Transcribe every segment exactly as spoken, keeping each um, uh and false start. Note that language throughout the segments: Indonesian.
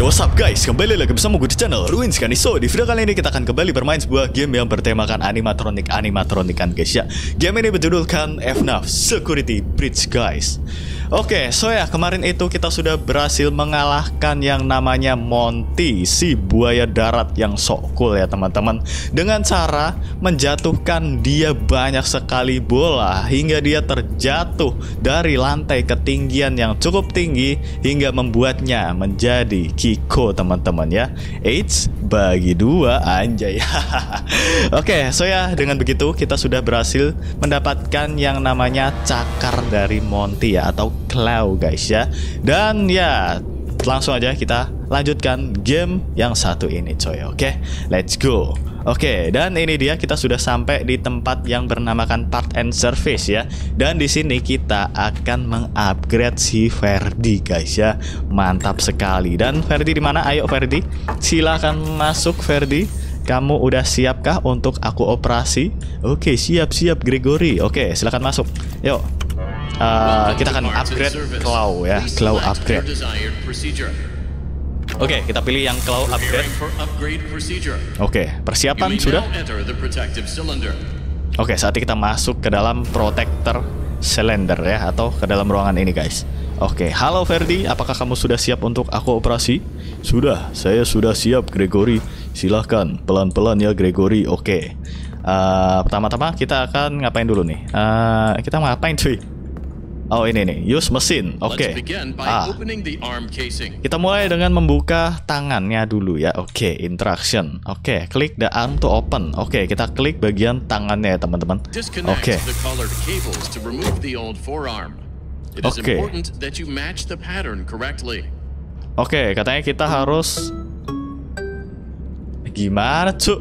Yo, what's up guys, kembali lagi bersama gue di channel Ruins kan. So, di video kali ini kita akan kembali bermain sebuah game yang bertemakan animatronik-animatronikan guys ya. Game ini berjudulkan F NAF Security Breach guys. Oke, so ya kemarin itu kita sudah berhasil mengalahkan yang namanya Monty, si buaya darat yang sok cool ya teman-teman, dengan cara menjatuhkan dia banyak sekali bola hingga dia terjatuh dari lantai ketinggian yang cukup tinggi hingga membuatnya menjadi Kiko teman-teman ya. Eits, bagi dua anjay. Oke, so ya dengan begitu kita sudah berhasil mendapatkan yang namanya cakar dari Monty ya, atau claw guys ya. Dan ya langsung aja kita lanjutkan game yang satu ini coy. Oke, let's go. Oke, dan ini dia kita sudah sampai di tempat yang bernamakan Part and Service ya. Dan di sini kita akan mengupgrade si Ferdi guys ya. Mantap sekali. Dan Ferdi di mana? Ayo Ferdi, silakan masuk Ferdi. Kamu udah siapkah untuk aku operasi? Oke, siap-siap Gregory. Oke, silakan masuk. Yuk. Uh, kita akan upgrade claw ya, claw upgrade. Oke, okay, kita pilih yang claw upgrade. Oke, okay, persiapan sudah. Oke, okay, saatnya kita masuk ke dalam protector cylinder ya, atau ke dalam ruangan ini guys. Oke, okay, halo Ferdi, apakah kamu sudah siap untuk aku operasi? Sudah, saya sudah siap Gregory. Silahkan, pelan-pelan ya Gregory. Oke, okay. uh, pertama-tama kita akan ngapain dulu nih? Uh, kita ngapain cuy? Oh ini nih, use mesin. Oke. Okay. Ah. Kita mulai dengan membuka tangannya dulu ya. Oke, okay, interaction. Oke, okay, klik the arm to open. Oke, okay, kita klik bagian tangannya ya teman-teman. Oke. Okay. Oke. Okay. Oke, okay, katanya kita harus gimana cu?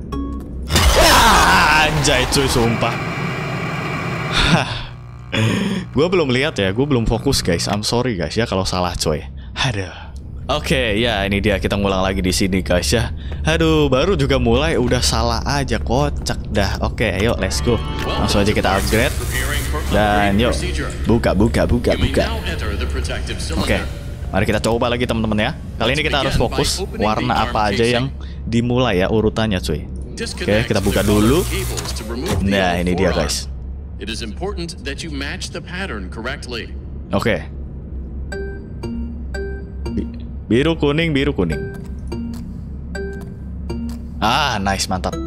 Ah, anjay cuy, sumpah. Hah. Gue belum lihat ya, gue belum fokus guys. I'm sorry guys ya kalau salah coy. Aduh. Oke, okay, ya ini dia kita ngulang lagi di sini guys ya. Aduh, baru juga mulai udah salah aja, kocak dah. Oke, okay, yuk let's go. Langsung aja kita upgrade. Dan yuk buka buka buka buka. Oke, okay, mari kita coba lagi teman-teman ya. Kali ini kita harus fokus warna apa aja yang dimulai ya urutannya cuy. Oke, okay, kita buka dulu. Nah, ini dia guys. It is important that you match the pattern correctly. Oke. Okay. Biru kuning biru kuning. Ah, nice, mantap.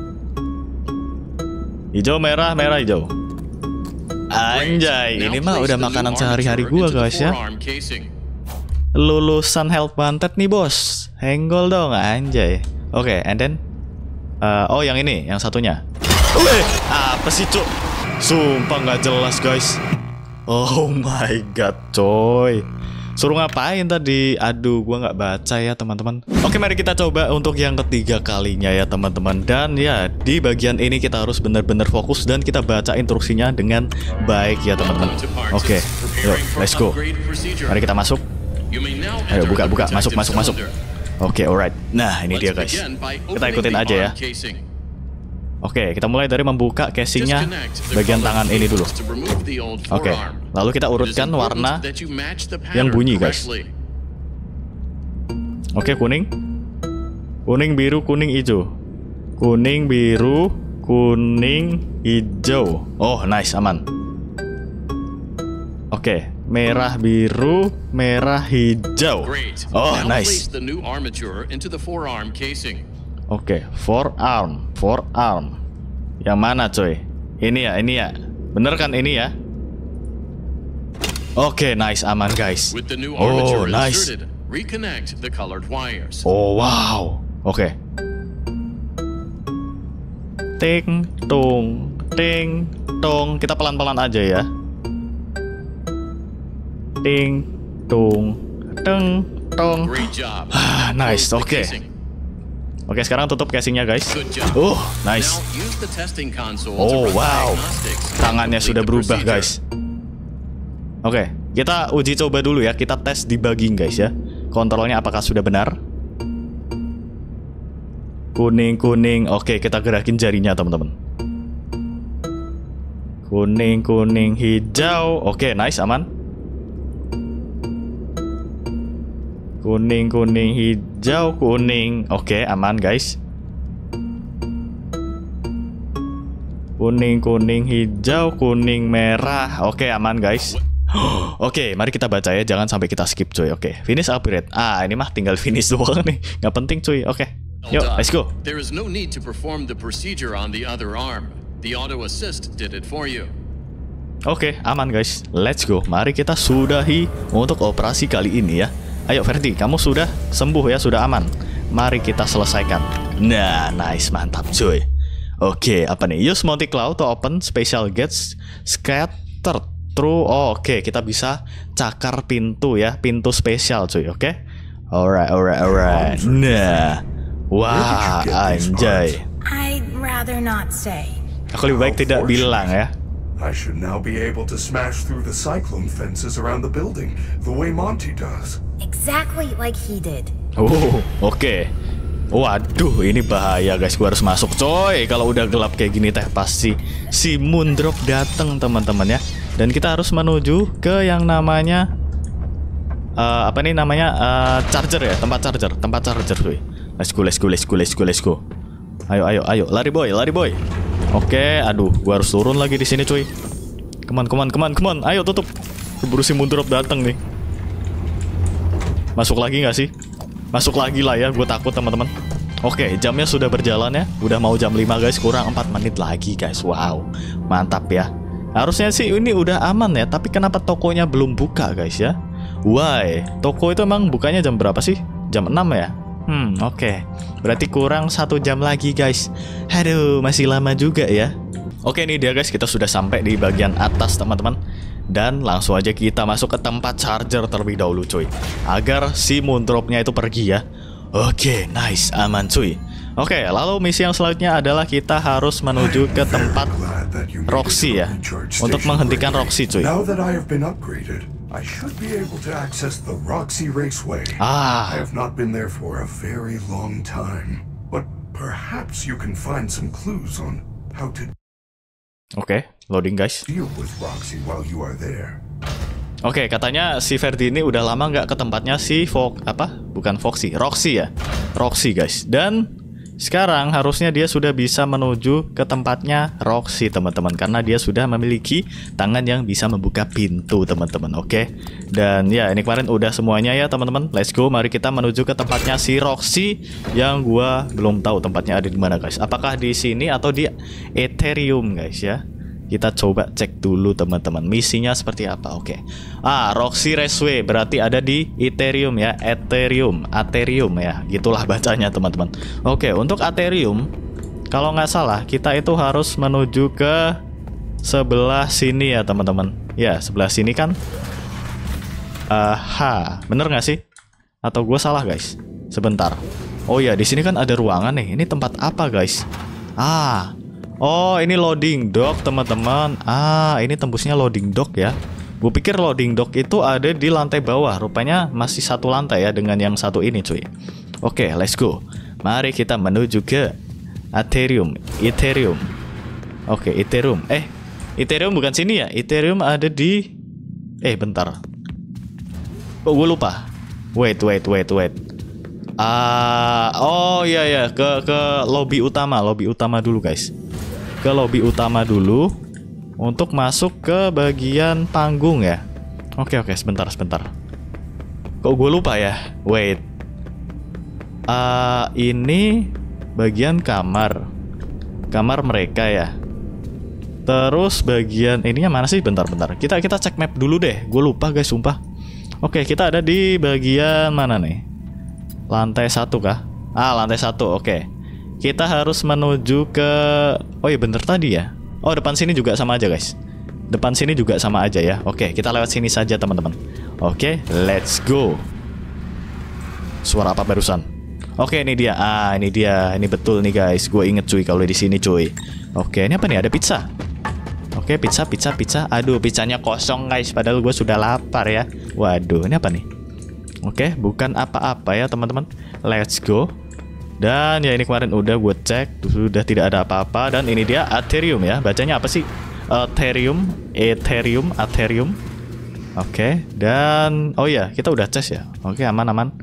Hijau merah merah hijau. Anjay, ini mah udah makanan sehari-hari gua guys ya. Lulusan health wanted nih bos. Henggol dong anjay. Oke, okay, and then uh, oh yang ini, yang satunya. Wih, apa sih cuk? Sumpah nggak jelas guys. Oh my god coy. Suruh ngapain tadi? Aduh gua nggak baca ya teman-teman. Oke, mari kita coba untuk yang ketiga kalinya ya teman-teman. Dan ya di bagian ini kita harus benar-benar fokus dan kita baca instruksinya dengan baik ya teman-teman. Oke, yuk let's go. Mari kita masuk. Ayo buka buka masuk masuk masuk. Oke, alright. Nah ini dia guys. Kita ikutin aja ya. Oke, kita mulai dari membuka casingnya bagian tangan ini dulu. Oke, lalu kita urutkan warna yang bunyi guys. Oke, kuning, kuning biru kuning hijau, kuning biru kuning hijau. Oh nice, aman. Oke, merah biru merah hijau. Oh nice. Oke, okay, forearm, forearm. Yang mana coy? Ini ya, ini ya. Bener kan ini ya? Oke, okay, nice, aman guys. Oh, nice. Oh, wow. Oke. Okay. Ting, tung, ting, tung. Kita pelan-pelan aja ya. Ting, tung, teng, tong. Ah, nice, oke. Okay. Oke, sekarang tutup casingnya guys. Oh, nice. Oh, wow. Tangannya sudah berubah guys. Oke, kita uji coba dulu ya. Kita tes debugging guys ya. Kontrolnya apakah sudah benar? Kuning-kuning. Oke, kita gerakin jarinya teman-teman. Kuning-kuning hijau. Oke, nice, aman. Kuning, kuning, hijau, kuning. Oke, aman guys. Kuning, kuning, hijau, kuning, merah. Oke, aman guys. Oke, mari kita baca ya. Jangan sampai kita skip cuy. Oke, finish upgrade. Ah, ini mah tinggal finish doang nih. Nggak penting cuy. Oke, yuk, let's go. There is no need to perform the procedure on the other arm. The auto assist did it for you. Oke, aman guys. Let's go. Mari kita sudahi untuk operasi kali ini ya. Ayo Ferdi, kamu sudah sembuh ya, sudah aman. Mari kita selesaikan. Nah, nice, mantap cuy. Oke, apa nih? Use multi-claw to open special gates scattered through. Oh, oke, kita bisa cakar pintu ya, pintu spesial cuy, oke? Alright, alright, alright. Nah, wah, anjay. I'd rather not say. Aku lebih baik tidak bilang ya. I should now be able to smash through the cyclone fences around the building, the way Monty does. Exactly like he did. Oh, oke. Okay. Waduh, ini bahaya guys. Gua harus masuk coy. Kalau udah gelap kayak gini teh pasti si Moondrop datang teman-teman ya. Dan kita harus menuju ke yang namanya uh, apa nih namanya uh, charger ya, tempat charger, tempat charger cuy. Let's go, let's go, let's go, let's go, let's go. Ayo, ayo, ayo, lari boy, lari boy. Oke, okay, aduh, gua harus turun lagi di sini cuy. Come on, come on, come on, come on. Ayo tutup. Keburu si Moondrop datang nih. Masuk lagi nggak sih? Masuk lagi lah ya, gue takut teman-teman. Oke, okay, jamnya sudah berjalan ya. Udah mau jam lima guys, kurang empat menit lagi guys. Wow, mantap ya. Harusnya sih ini udah aman ya, tapi kenapa tokonya belum buka guys ya? Why? Toko itu emang bukanya jam berapa sih? Jam enam ya? Hmm, oke. Okay. Berarti kurang satu jam lagi guys. Aduh, masih lama juga ya. Oke, ini dia guys, kita sudah sampai di bagian atas teman-teman. Dan langsung aja kita masuk ke tempat charger terlebih dahulu cuy, agar si Moondropnya itu pergi ya. Oke, nice, aman cuy. Oke, lalu misi yang selanjutnya adalah kita harus menuju ke tempat Roxy ya, untuk menghentikan Roxy cuy. Now that I have been upgraded, I should be able to access the Roxy Raceway. Ah. I have not been there for a very long time, but perhaps you can find some clues on how to Oke, okay, loading guys. deal with Roxy while you are there. Oke, okay, katanya si Ferdi ini udah lama nggak ke tempatnya si Fox apa? Bukan Foxy, Roxy ya, Roxy guys. Dan sekarang harusnya dia sudah bisa menuju ke tempatnya Roxy teman-teman, karena dia sudah memiliki tangan yang bisa membuka pintu teman-teman. Oke, okay? Dan ya ini kemarin udah semuanya ya teman-teman. Let's go, mari kita menuju ke tempatnya si Roxy yang gua belum tahu tempatnya ada di mana guys. Apakah di sini atau di Ethereum guys ya? Kita coba cek dulu teman-teman, misinya seperti apa. Oke, okay. Ah, Roxy Raceway berarti ada di Ethereum ya, Ethereum, Ethereum ya, gitulah bacanya teman-teman. Oke, okay, untuk Ethereum, kalau nggak salah kita itu harus menuju ke sebelah sini ya teman-teman. Ya, sebelah sini kan. Aha, bener nggak sih? Atau gue salah guys? Sebentar. Oh ya, di sini kan ada ruangan nih. Ini tempat apa guys? Ah. Oh, ini loading dock teman-teman. Ah, ini tembusnya loading dock ya. Gue pikir loading dock itu ada di lantai bawah. Rupanya masih satu lantai ya dengan yang satu ini cuy. Oke, okay, let's go. Mari kita menuju ke Ethereum. Ethereum. Oke, okay, Ethereum. Eh, Ethereum bukan sini ya. Ethereum ada di... Eh, bentar. Oh, gue lupa. Wait, wait, wait, wait. Ah, oh iya ya, ke ke lobby utama, lobby utama dulu guys. Ke lobby utama dulu untuk masuk ke bagian panggung ya. Oke oke, sebentar sebentar. Kok gue lupa ya? Wait. Ah, ini bagian kamar, kamar mereka ya. Terus bagian ininya mana sih? Bentar-bentar. Kita kita cek map dulu deh. Gue lupa guys, sumpah. Oke, kita ada di bagian mana nih? Lantai satu kah? Ah, lantai satu. Oke. Kita harus menuju ke... Oh iya, bener tadi ya. Oh, depan sini juga sama aja guys. Depan sini juga sama aja ya. Oke, kita lewat sini saja teman-teman. Oke, let's go. Suara apa barusan? Oke, ini dia. Ah, ini dia. Ini betul nih guys. Gue inget cuy kalau di sini cuy. Oke, ini apa nih? Ada pizza. Oke, pizza, pizza, pizza. Aduh, pizzanya kosong guys. Padahal gue sudah lapar ya. Waduh, ini apa nih? Oke, bukan apa-apa ya teman-teman. Let's go. Dan ya ini kemarin udah gue cek, sudah tidak ada apa-apa. Dan ini dia Ethereum ya. Bacanya apa sih? Ethereum, Ethereum, Ethereum. Oke, dan oh ya kita udah tes ya. Oke, aman-aman.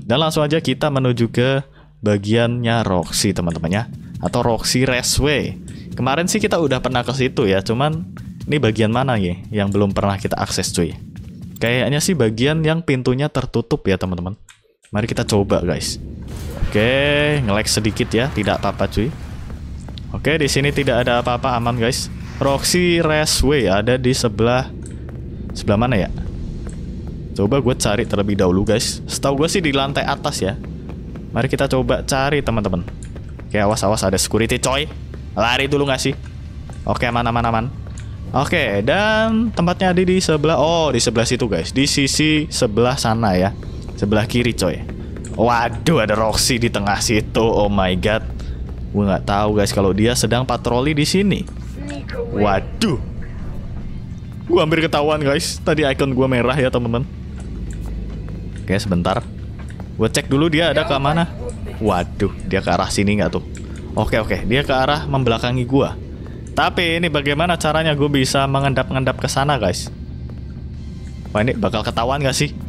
Dan langsung aja kita menuju ke bagiannya Roxy teman-teman ya, atau Roxy Raceway. Kemarin sih kita udah pernah ke situ ya, cuman ini bagian mana ya yang belum pernah kita akses cuy. Kayaknya sih bagian yang pintunya tertutup ya teman-teman. Mari kita coba guys. Oke, nge-lag sedikit ya, tidak apa-apa cuy. Oke, di sini tidak ada apa-apa, aman guys. Roxy Raceway ada di sebelah sebelah mana ya? Coba gue cari terlebih dahulu guys. Setahu gue sih di lantai atas ya. Mari kita coba cari teman-teman. Oke, awas-awas ada security coy. Lari dulu nggak sih? Oke, aman-aman-aman. Oke, dan tempatnya ada di sebelah. Oh, di sebelah situ guys. Di sisi sebelah sana ya. Sebelah kiri coy. Waduh, ada Roxy di tengah situ. Oh my god. Gue nggak tahu guys kalau dia sedang patroli di sini. Waduh, gue hampir ketahuan guys. Tadi icon gue merah ya teman-teman. Oke, sebentar. Gue cek dulu dia ada ke mana. Waduh, dia ke arah sini nggak tuh? Oke oke, dia ke arah membelakangi gue. Tapi ini bagaimana caranya gue bisa mengendap-ngendap ke sana guys? Wah, ini bakal ketahuan gak sih?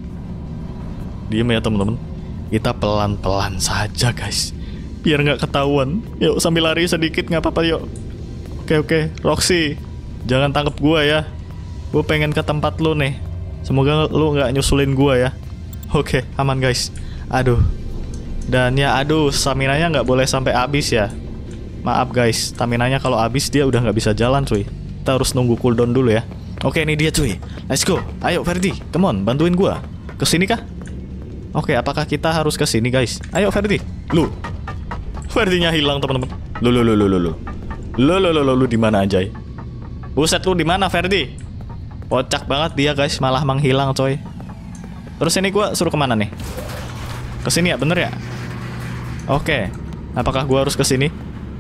Diem ya teman-teman. Kita pelan-pelan saja guys, biar nggak ketahuan. Yuk sambil lari sedikit nggak apa-apa yuk. Oke oke, Roxy, jangan tangkap gua ya. Gue pengen ke tempat lu nih. Semoga lu nggak nyusulin gua ya. Oke, aman guys. Aduh, dan ya aduh, stamina-nya nggak boleh sampai habis ya. Maaf guys, stamina-nya kalau habis dia udah nggak bisa jalan cuy. Kita harus nunggu cooldown dulu ya. Oke, ini dia cuy. Let's go. Ayo Ferdi, come on, bantuin gua. Kesini kah? Oke, apakah kita harus kesini guys? Ayo Ferdi. Lu, Ferdinya hilang teman-teman. Lu lu lu lu lu lu. Lo lo lo lo lo di mana aja? Buset, lu di mana Ferdi? Kocak banget dia guys, malah menghilang coy. Terus ini gua suruh kemana nih? Kesini ya, bener ya? Oke, apakah gua harus kesini?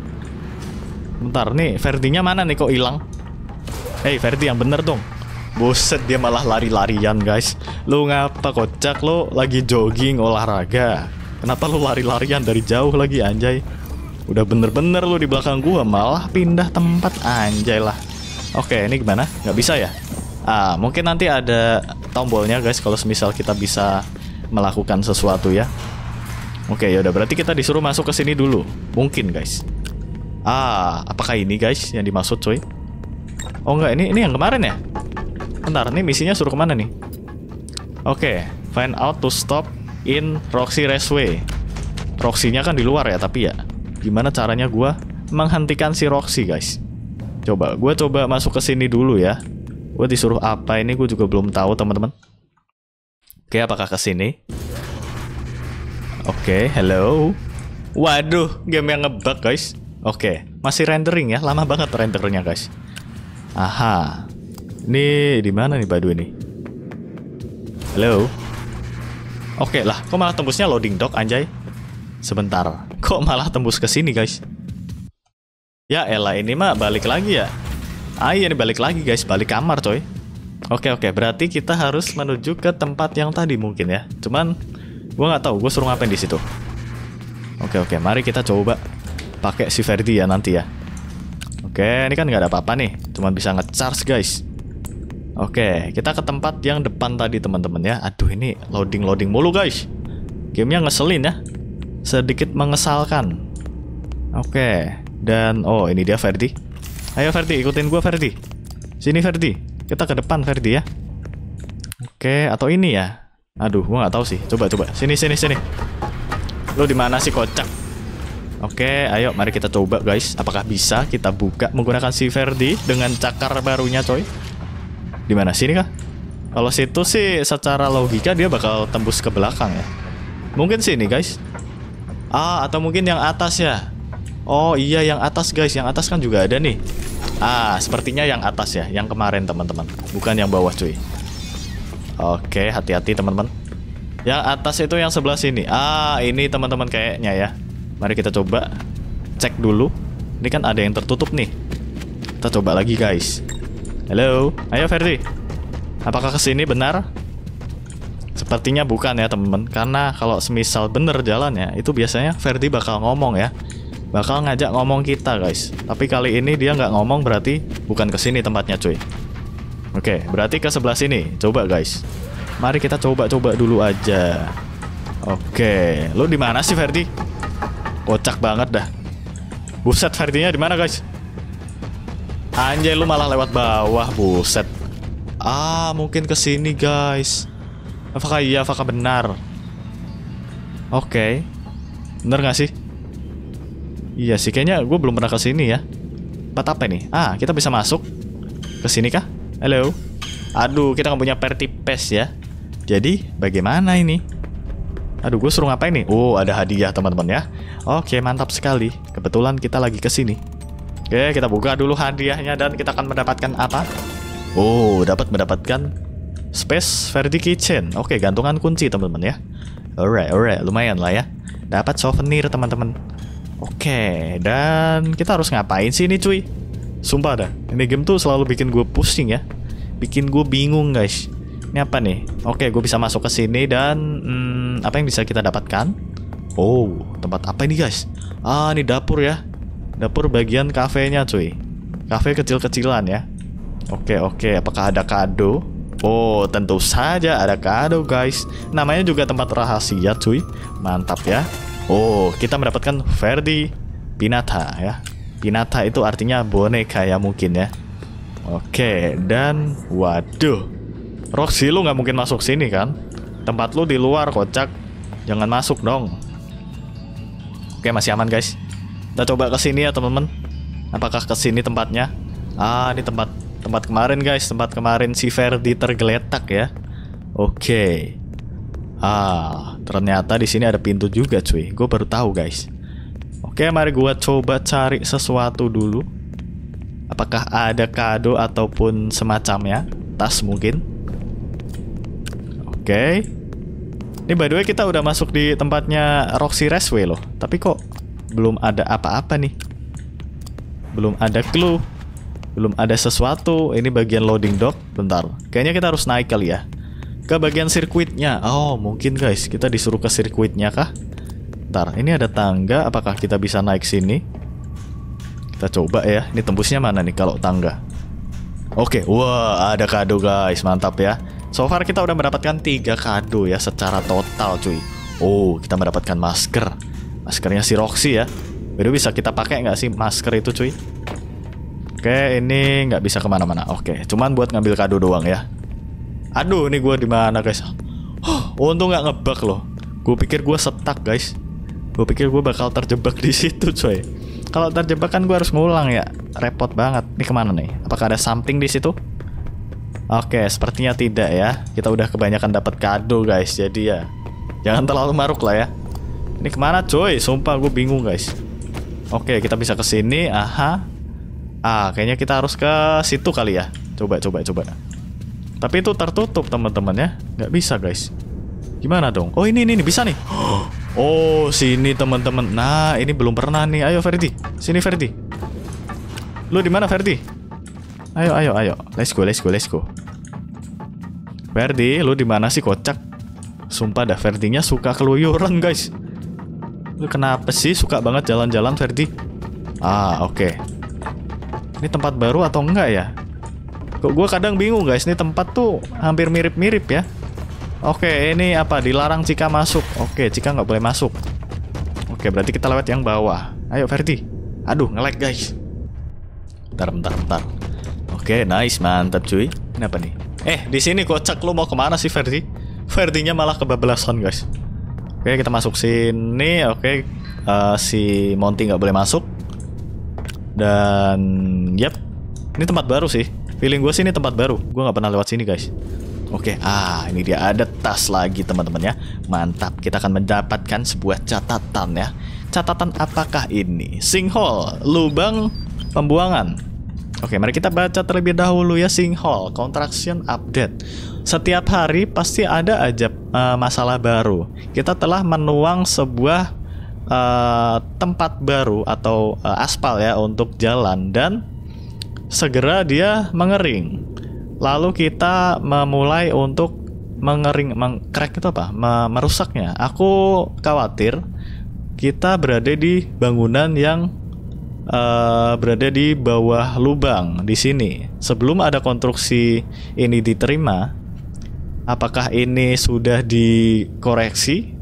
Bentar nih, Ferdinya mana nih kok hilang? Hei Ferdi, yang bener dong. Buset, dia malah lari-larian guys. Lu ngapa kocak? Lo lagi jogging olahraga. Kenapa lu lari-larian dari jauh lagi anjay? Udah bener-bener lu di belakang gua malah pindah tempat, anjay lah. Oke, ini gimana? Nggak bisa ya? Ah, mungkin nanti ada tombolnya guys kalau semisal kita bisa melakukan sesuatu ya. Oke, ya udah berarti kita disuruh masuk ke sini dulu. Mungkin guys. Ah, apakah ini guys yang dimaksud coy? Oh enggak, ini ini yang kemarin ya? Bentar, ini misinya suruh kemana nih? Oke, find out to stop in Roxy Raceway. Roxy-nya kan di luar ya, tapi ya gimana caranya gue menghentikan si Roxy guys? Coba gue coba masuk ke sini dulu ya. Gue disuruh apa ini gue juga belum tahu teman-teman. Oke, apakah ke sini? Oke, hello. Waduh, game yang ngebug guys. Oke, masih rendering ya, lama banget rendernya guys. Aha, ini di mana nih Badu ini? Halo. Oke lah, kok malah tembusnya loading dock anjay? Sebentar, kok malah tembus ke sini guys? Ya elah, ini mah balik lagi ya. Ah iya, ini balik lagi guys, balik kamar coy. Oke oke, berarti kita harus menuju ke tempat yang tadi mungkin ya. Cuman gua nggak tahu, gue suruh ngapain di situ. Oke oke, mari kita coba pakai si Ferdi ya nanti ya. Oke, ini kan nggak ada apa-apa nih, cuman bisa nge-charge guys. Oke, kita ke tempat yang depan tadi teman-teman ya. Aduh, ini loading loading mulu guys. Gamenya ngeselin ya. Sedikit mengesalkan. Oke, dan oh ini dia Ferdi. Ayo Ferdi, ikutin gua Ferdi. Sini Ferdi, kita ke depan Ferdi ya. Oke, atau ini ya? Aduh, gua nggak tahu sih. Coba coba, sini sini sini. Lo di mana sih kocak? Oke, ayo mari kita coba guys. Apakah bisa kita buka menggunakan si Ferdi dengan cakar barunya coy? Di mana sini kah? Kalau situ sih secara logika dia bakal tembus ke belakang ya. Mungkin sini guys. Ah, atau mungkin yang atas ya. Oh iya, yang atas guys. Yang atas kan juga ada nih. Ah, sepertinya yang atas ya, yang kemarin teman-teman, bukan yang bawah cuy. Oke, hati-hati teman-teman. Yang atas itu yang sebelah sini. Ah, ini teman-teman kayaknya ya. Mari kita coba cek dulu. Ini kan ada yang tertutup nih. Kita coba lagi guys. Halo, ayo Ferdi. Apakah kesini benar? Sepertinya bukan ya teman-teman. Karena kalau semisal bener jalannya, itu biasanya Ferdi bakal ngomong ya. Bakal ngajak ngomong kita guys. Tapi kali ini dia nggak ngomong, berarti bukan kesini tempatnya cuy. Oke, berarti ke sebelah sini. Coba guys. Mari kita coba-coba dulu aja. Oke, lu di mana sih Ferdi? Kocak banget dah. Buset, Ferdinya di mana guys? Anjay, lu malah lewat bawah, buset. Ah, mungkin ke sini guys. Apakah iya? Apakah benar? Oke, bener gak sih? Iya sih, kayaknya gue belum pernah ke sini ya. Tempat apa nih? Ah, kita bisa masuk ke sini kah? Halo. Aduh, kita nggak punya party pass ya. Jadi, bagaimana ini? Aduh, gue suruh ngapain nih? Oh, ada hadiah teman-teman ya. Oke, mantap sekali. Kebetulan kita lagi ke sini. Oke, kita buka dulu hadiahnya dan kita akan mendapatkan apa? Oh, dapat mendapatkan Space Ferdi Kitchen. Oke, gantungan kunci teman-teman ya. Alright, alright, lumayan lah ya. Dapat souvenir teman-teman. Oke, dan kita harus ngapain sih ini cuy? Sumpah dah, ini game tuh selalu bikin gue pusing ya. Bikin gue bingung guys. Ini apa nih? Oke, gue bisa masuk ke sini dan hmm, apa yang bisa kita dapatkan? Oh, tempat apa ini guys? Ah, ini dapur ya. Dapur bagian kafenya cuy. Kafe kecil-kecilan ya. Oke, oke, apakah ada kado? Oh, tentu saja ada kado guys. Namanya juga tempat rahasia cuy. Mantap ya. Oh, kita mendapatkan Ferdi Pinata ya. Pinata itu artinya boneka ya mungkin ya. Oke, dan waduh, Roxy, lu nggak mungkin masuk sini kan? Tempat lu di luar, kocak. Jangan masuk dong. Oke, masih aman guys. Kita coba ke sini ya teman-teman. Apakah ke sini tempatnya? Ah, ini tempat tempat kemarin guys, tempat kemarin si Ferdi tergeletak ya. Oke. Ah, ternyata di sini ada pintu juga cuy. Gue baru tahu guys. Oke, mari gue coba cari sesuatu dulu. Apakah ada kado ataupun semacamnya? Tas mungkin. Oke. Ini by the way kita udah masuk di tempatnya Roxy Raceway loh. Tapi kok belum ada apa-apa nih. Belum ada clue. Belum ada sesuatu. Ini bagian loading dock. Bentar, kayaknya kita harus naik kali ya. Ke bagian sirkuitnya. Oh mungkin guys, kita disuruh ke sirkuitnya kah? Bentar, ini ada tangga. Apakah kita bisa naik sini? Kita coba ya. Ini tembusnya mana nih kalau tangga? Oke, wah ada kado guys, mantap ya. So far kita udah mendapatkan tiga kado ya secara total cuy. Oh, kita mendapatkan masker. Maskernya si Roxy ya. Jadi bisa kita pakai nggak sih masker itu cuy? Oke, ini nggak bisa kemana-mana. Oke, cuman buat ngambil kado doang ya. Aduh, ini gue di mana guys? Oh, untung nggak ngebug loh. Gue pikir gue stuck guys. Gue pikir gue bakal terjebak di situ coy. Kalau terjebak kan gue harus ngulang ya. Repot banget. Ini kemana nih? Apakah ada something di situ? Oke, sepertinya tidak ya. Kita udah kebanyakan dapat kado guys. Jadi ya, jangan terlalu maruk lah ya. Ini kemana coy? Sumpah gue bingung guys. Oke, kita bisa ke sini. Aha. Ah, kayaknya kita harus ke situ kali ya. Coba, coba, coba. Tapi itu tertutup teman-teman ya. Nggak bisa guys. Gimana dong? Oh ini, ini, ini bisa nih. Oh, sini teman-teman. Nah, ini belum pernah nih. Ayo Ferdi, sini Ferdi. Lu di mana Ferdi? Ayo, ayo, ayo. Let's go, let's go, let's go. Ferdi, lu di mana sih kocak? Sumpah dah, Ferdinya suka keluyuran guys. Lu kenapa sih suka banget jalan-jalan Ferdi? Ah, oke. Okay. Ini tempat baru atau enggak ya? Kok gue kadang bingung guys. Ini tempat tuh hampir mirip-mirip ya. Oke, ini apa? Dilarang jika masuk. Oke, jika nggak boleh masuk. Oke, berarti kita lewat yang bawah. Ayo, Ferdi. Aduh, nge-lag guys. Bentar, bentar, bentar. Oke, nice, mantap cuy. Ini apa nih? Eh, di sini kocak, lu mau kemana sih, Ferdi? Ferdinya malah kebablasan guys. Oke, kita masuk sini. Oke, uh, si Monty nggak boleh masuk. Dan, yep, ini tempat baru sih. Feeling gue sih ini tempat baru. Gue nggak pernah lewat sini guys. Oke, ah ini dia ada tas lagi teman-teman ya. Mantap, kita akan mendapatkan sebuah catatan ya. Catatan apakah ini? Sinkhole, lubang pembuangan. Oke, mari kita baca terlebih dahulu ya. Sinkhole, contraction update. Setiap hari pasti ada aja uh, masalah baru. Kita telah menuang sebuah uh, tempat baru atau uh, aspal ya untuk jalan dan segera dia mengering. Lalu kita memulai untuk mengering, mengcrack itu apa? Merusaknya. Aku khawatir kita berada di bangunan yang uh, berada di bawah lubang di sini. Sebelum ada konstruksi ini diterima, apakah ini sudah dikoreksi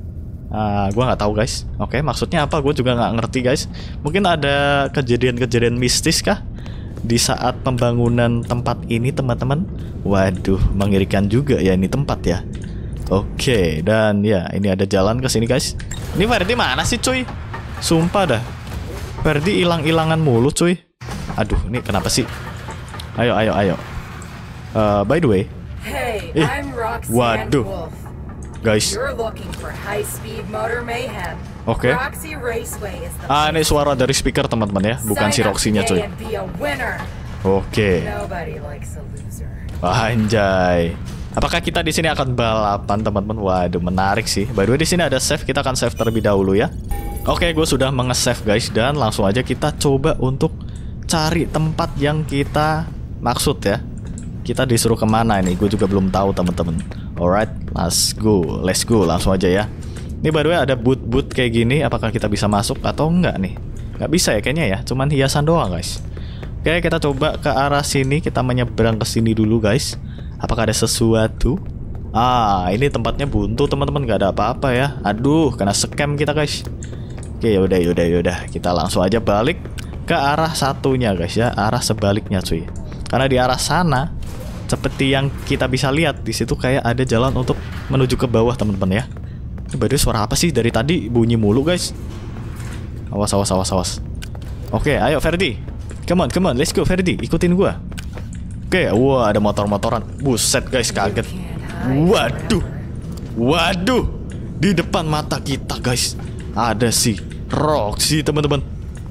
Uh, gue nggak tahu guys. Oke, okay, maksudnya apa? Gue juga nggak ngerti guys. Mungkin ada kejadian-kejadian mistis kah di saat pembangunan tempat ini teman-teman? Waduh, mengerikan juga ya ini tempat ya. Oke, okay, dan ya ini ada jalan ke sini guys. Ini Ferdi mana sih cuy? Sumpah dah, Ferdi hilang-hilangan mulu cuy. Aduh, ini kenapa sih? Ayo, ayo, ayo. Uh, by the way, Hey, eh, I'm Roxanne waduh. Wolf. Guys, You're looking for high-speed motor mayhem. oke. Okay. Roxy Raceway is the Ah, ini suara dari speaker teman-teman ya, bukan si Roxy-nya cuy. Oke. Okay. Nobody likes a loser. Anjay. Apakah kita di sini akan balapan teman-teman? Waduh, menarik sih. By the way, di sini ada save, kita akan save terlebih dahulu ya. Oke, okay, gue sudah menge-save guys, dan langsung aja kita coba untuk cari tempat yang kita maksud ya. Kita disuruh kemana ini? Gue juga belum tahu teman-teman. Alright, let's go, let's go, langsung aja ya. Ini by the way ada boot-boot kayak gini. Apakah kita bisa masuk atau enggak nih? Nggak bisa ya kayaknya ya, cuman hiasan doang guys. Oke, kita coba ke arah sini. Kita menyeberang ke sini dulu guys. Apakah ada sesuatu? Ah, ini tempatnya buntu teman-teman, nggak ada apa-apa ya. Aduh, kena scam kita guys. Oke, yaudah, yaudah, yaudah. Kita langsung aja balik ke arah satunya guys ya, arah sebaliknya cuy. Karena di arah sana, seperti yang kita bisa lihat di situ kayak ada jalan untuk menuju ke bawah teman-teman ya. Ini baru suara apa sih dari tadi bunyi mulu guys. Awas, awas, awas, awas. Oke, ayo Ferdi. Come on, come on, let's go Ferdi. Ikutin gua. Oke, wah ada motor-motoran. Buset guys, kaget. Waduh, waduh. Di depan mata kita guys ada si Roxy teman-teman.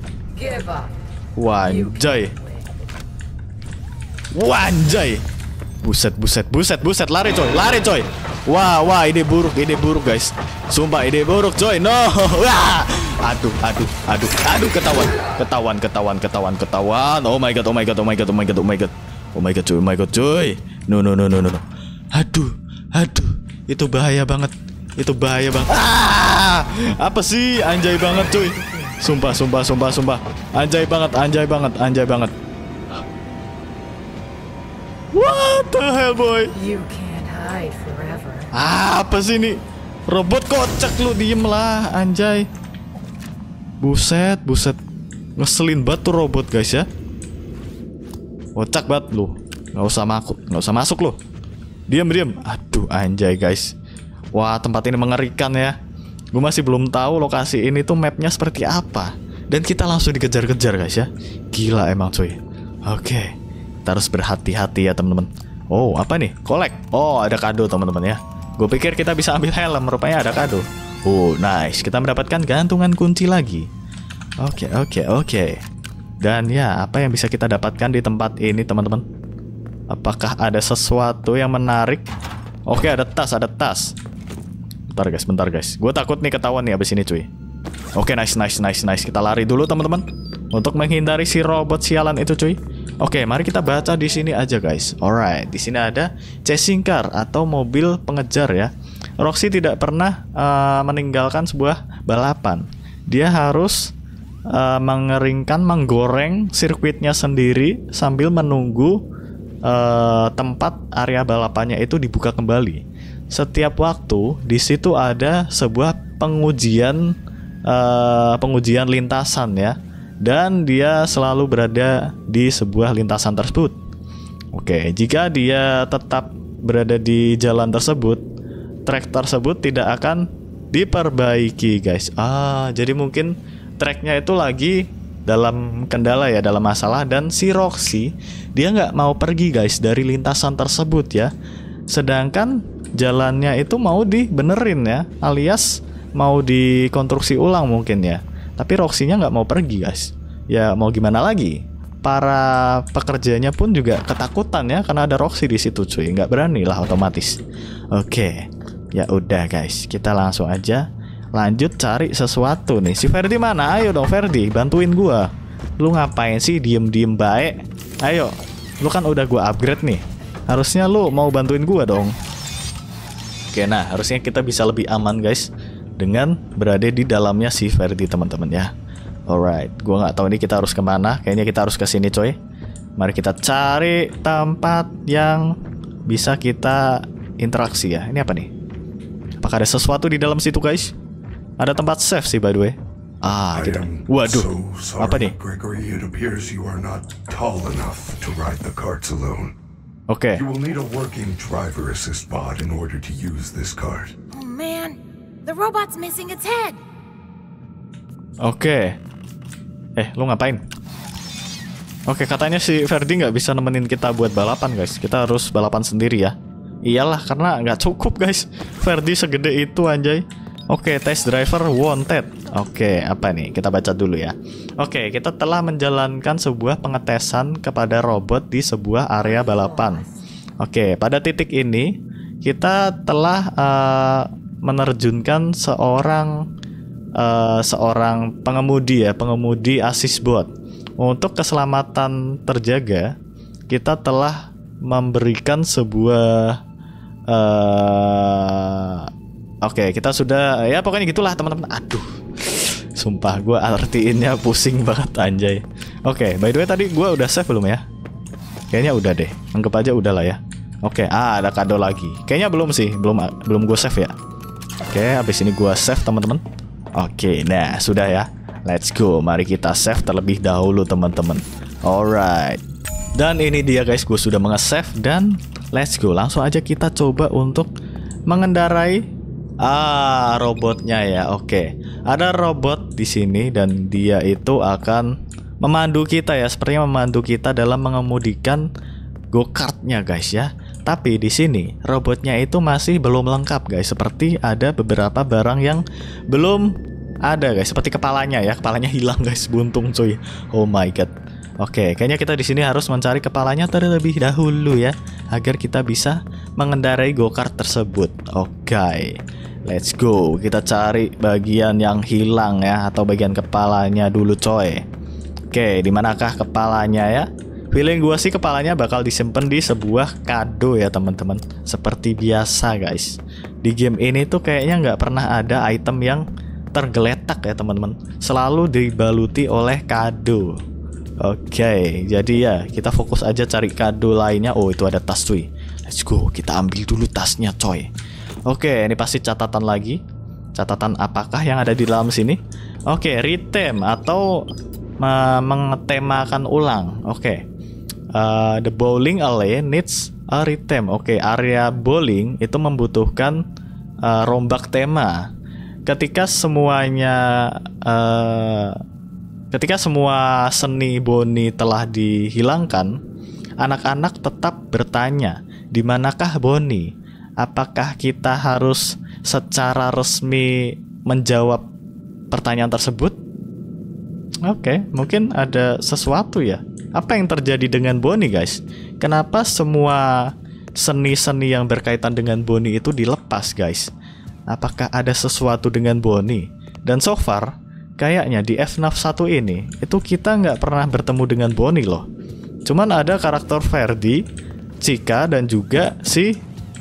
Wanjay. Wanjay. Buset, buset, buset, buset, lari coy, lari coy. Wah, wah, ide buruk, ide buruk guys. Sumpah ide buruk coy, no. Wah. Aduh, aduh, aduh, aduh, ketahuan, ketahuan, ketahuan, ketahuan, ketahuan. Oh my god, oh my god, oh my god, oh my god, oh my god, oh my god, coy, oh my god, coy. No, no, no, no, no. Aduh, aduh, itu bahaya banget, itu bahaya banget. Ah, apa sih, anjay banget coy. Sumpah, sumpah, sumpah, sumpah. Anjay banget, anjay banget, anjay banget. What the hell boy? You can't hide forever. Apa sih ini? Robot kocak lu, diem lah anjay. Buset, buset. Ngeselin banget tuh robot guys ya. Kocak banget lu. Gak usah masuk, gak usah masuk lu. Diam, diam. Aduh anjay guys. Wah, tempat ini mengerikan ya. Gue masih belum tahu lokasi ini tuh mapnya seperti apa. Dan kita langsung dikejar-kejar guys ya. Gila emang cuy. Oke, kita harus berhati-hati ya teman-teman. Oh, apa nih? Kolek. Oh, ada kado teman-teman ya. Gue pikir kita bisa ambil helm, rupanya ada kado. Oh, nice. Kita mendapatkan gantungan kunci lagi. Oke, oke, oke. Dan ya, apa yang bisa kita dapatkan di tempat ini teman-teman? Apakah ada sesuatu yang menarik? Oke, ada tas, ada tas. Bentar guys, bentar guys. Gue takut nih ketahuan nih abis ini cuy. Oke, nice, nice, nice, nice. Kita lari dulu teman-teman untuk menghindari si robot sialan itu cuy. Oke, mari kita baca di sini aja guys. Alright, di sini ada chasing car atau mobil pengejar ya. Roxy tidak pernah uh, meninggalkan sebuah balapan. Dia harus uh, mengeringkan, menggoreng sirkuitnya sendiri sambil menunggu uh, tempat area balapannya itu dibuka kembali. Setiap waktu di situ ada sebuah pengujian uh, pengujian lintasan ya. Dan dia selalu berada di sebuah lintasan tersebut. Oke, jika dia tetap berada di jalan tersebut, trek tersebut tidak akan diperbaiki guys. Ah, jadi mungkin treknya itu lagi dalam kendala ya, dalam masalah. Dan si Roxy, dia nggak mau pergi guys dari lintasan tersebut ya. Sedangkan jalannya itu mau dibenerin ya, alias mau dikonstruksi ulang mungkin ya. Tapi Roxy-nya nggak mau pergi guys. Ya mau gimana lagi? Para pekerjanya pun juga ketakutan ya karena ada Roxy di situ cuy. Nggak berani lah otomatis. Oke, ya udah guys, kita langsung aja lanjut cari sesuatu nih. Si Ferdi mana? Ayo dong Ferdi, bantuin gua. Lu ngapain sih diem-diem baik? Ayo, lu kan udah gua upgrade nih. Harusnya lu mau bantuin gua dong. Oke, nah harusnya kita bisa lebih aman guys dengan berada di dalamnya si Ferdi teman-teman ya. Alright, gua nggak tahu ini kita harus kemana. Kayaknya kita harus ke sini coy. Mari kita cari tempat yang bisa kita interaksi ya. Ini apa nih? Apakah ada sesuatu di dalam situ guys? Ada tempat save sih by the way. Ah, I kita. am Waduh. so Apa sorry, nih? Gregory. It appears you are not tall enough to ride the carts alone. Oke. You will need a working driver assist pod in order to use this cart. Oh man, the robot's missing its head. Oke. Eh, lu ngapain? Oke, katanya si Ferdi nggak bisa nemenin kita buat balapan guys. Kita harus balapan sendiri ya. Iyalah, karena nggak cukup guys. Ferdi segede itu anjay. Oke, test driver wanted. Oke, apa nih? Kita baca dulu ya. Oke, kita telah menjalankan sebuah pengetesan kepada robot di sebuah area balapan. Oke, pada titik ini kita telah uh, menerjunkan seorang uh, seorang pengemudi ya, pengemudi assist bot. Untuk keselamatan terjaga, kita telah memberikan sebuah uh, Oke, kita sudah, ya pokoknya gitulah teman-teman. Aduh, sumpah gue artiinnya pusing banget anjay. Oke, by the way tadi gue udah save belum ya? Kayaknya udah deh, anggap aja udah lah ya. Oke, ah ada kado lagi. Kayaknya belum sih, belum belum gue save ya. Oke, habis ini gue save teman-teman. Oke, nah sudah ya. Let's go, mari kita save terlebih dahulu teman-teman. Alright. Dan ini dia guys, gue sudah nge-save dan let's go. Langsung aja kita coba untuk mengendarai Ah, robotnya ya. Oke. Ada robot di sini dan dia itu akan memandu kita ya, sepertinya memandu kita dalam mengemudikan go-kartnya guys ya. Tapi di sini robotnya itu masih belum lengkap guys. Seperti ada beberapa barang yang belum ada guys, seperti kepalanya ya. Kepalanya hilang guys, buntung cuy. Oh my god. Oke, kayaknya kita di sini harus mencari kepalanya terlebih dahulu ya, agar kita bisa mengendarai go-kart tersebut. Oke. Let's go, kita cari bagian yang hilang ya, atau bagian kepalanya dulu coy. Oke, dimanakah kepalanya ya? Feeling gua sih kepalanya bakal disimpan di sebuah kado ya teman-teman. Seperti biasa guys. Di game ini tuh kayaknya nggak pernah ada item yang tergeletak ya teman-teman. Selalu dibaluti oleh kado. Oke, jadi ya kita fokus aja cari kado lainnya. Oh itu ada tas cuy. Let's go, kita ambil dulu tasnya coy. Oke, ini pasti catatan lagi. Catatan apakah yang ada di dalam sini? Oke, retame atau uh, mengetemakan ulang. Oke, uh, the bowling alley needs a retame. Oke, area bowling itu membutuhkan uh, rombak tema. Ketika semuanya, uh, ketika semua seni Bonnie telah dihilangkan, anak-anak tetap bertanya, di manakah Bonnie? Apakah kita harus secara resmi menjawab pertanyaan tersebut? Oke, mungkin ada sesuatu ya. Apa yang terjadi dengan Bonnie guys? Kenapa semua seni-seni yang berkaitan dengan Bonnie itu dilepas guys? Apakah ada sesuatu dengan Bonnie? Dan so far, kayaknya di F NAF satu ini, itu kita nggak pernah bertemu dengan Bonnie loh. Cuman ada karakter Ferdi, Chica, dan juga si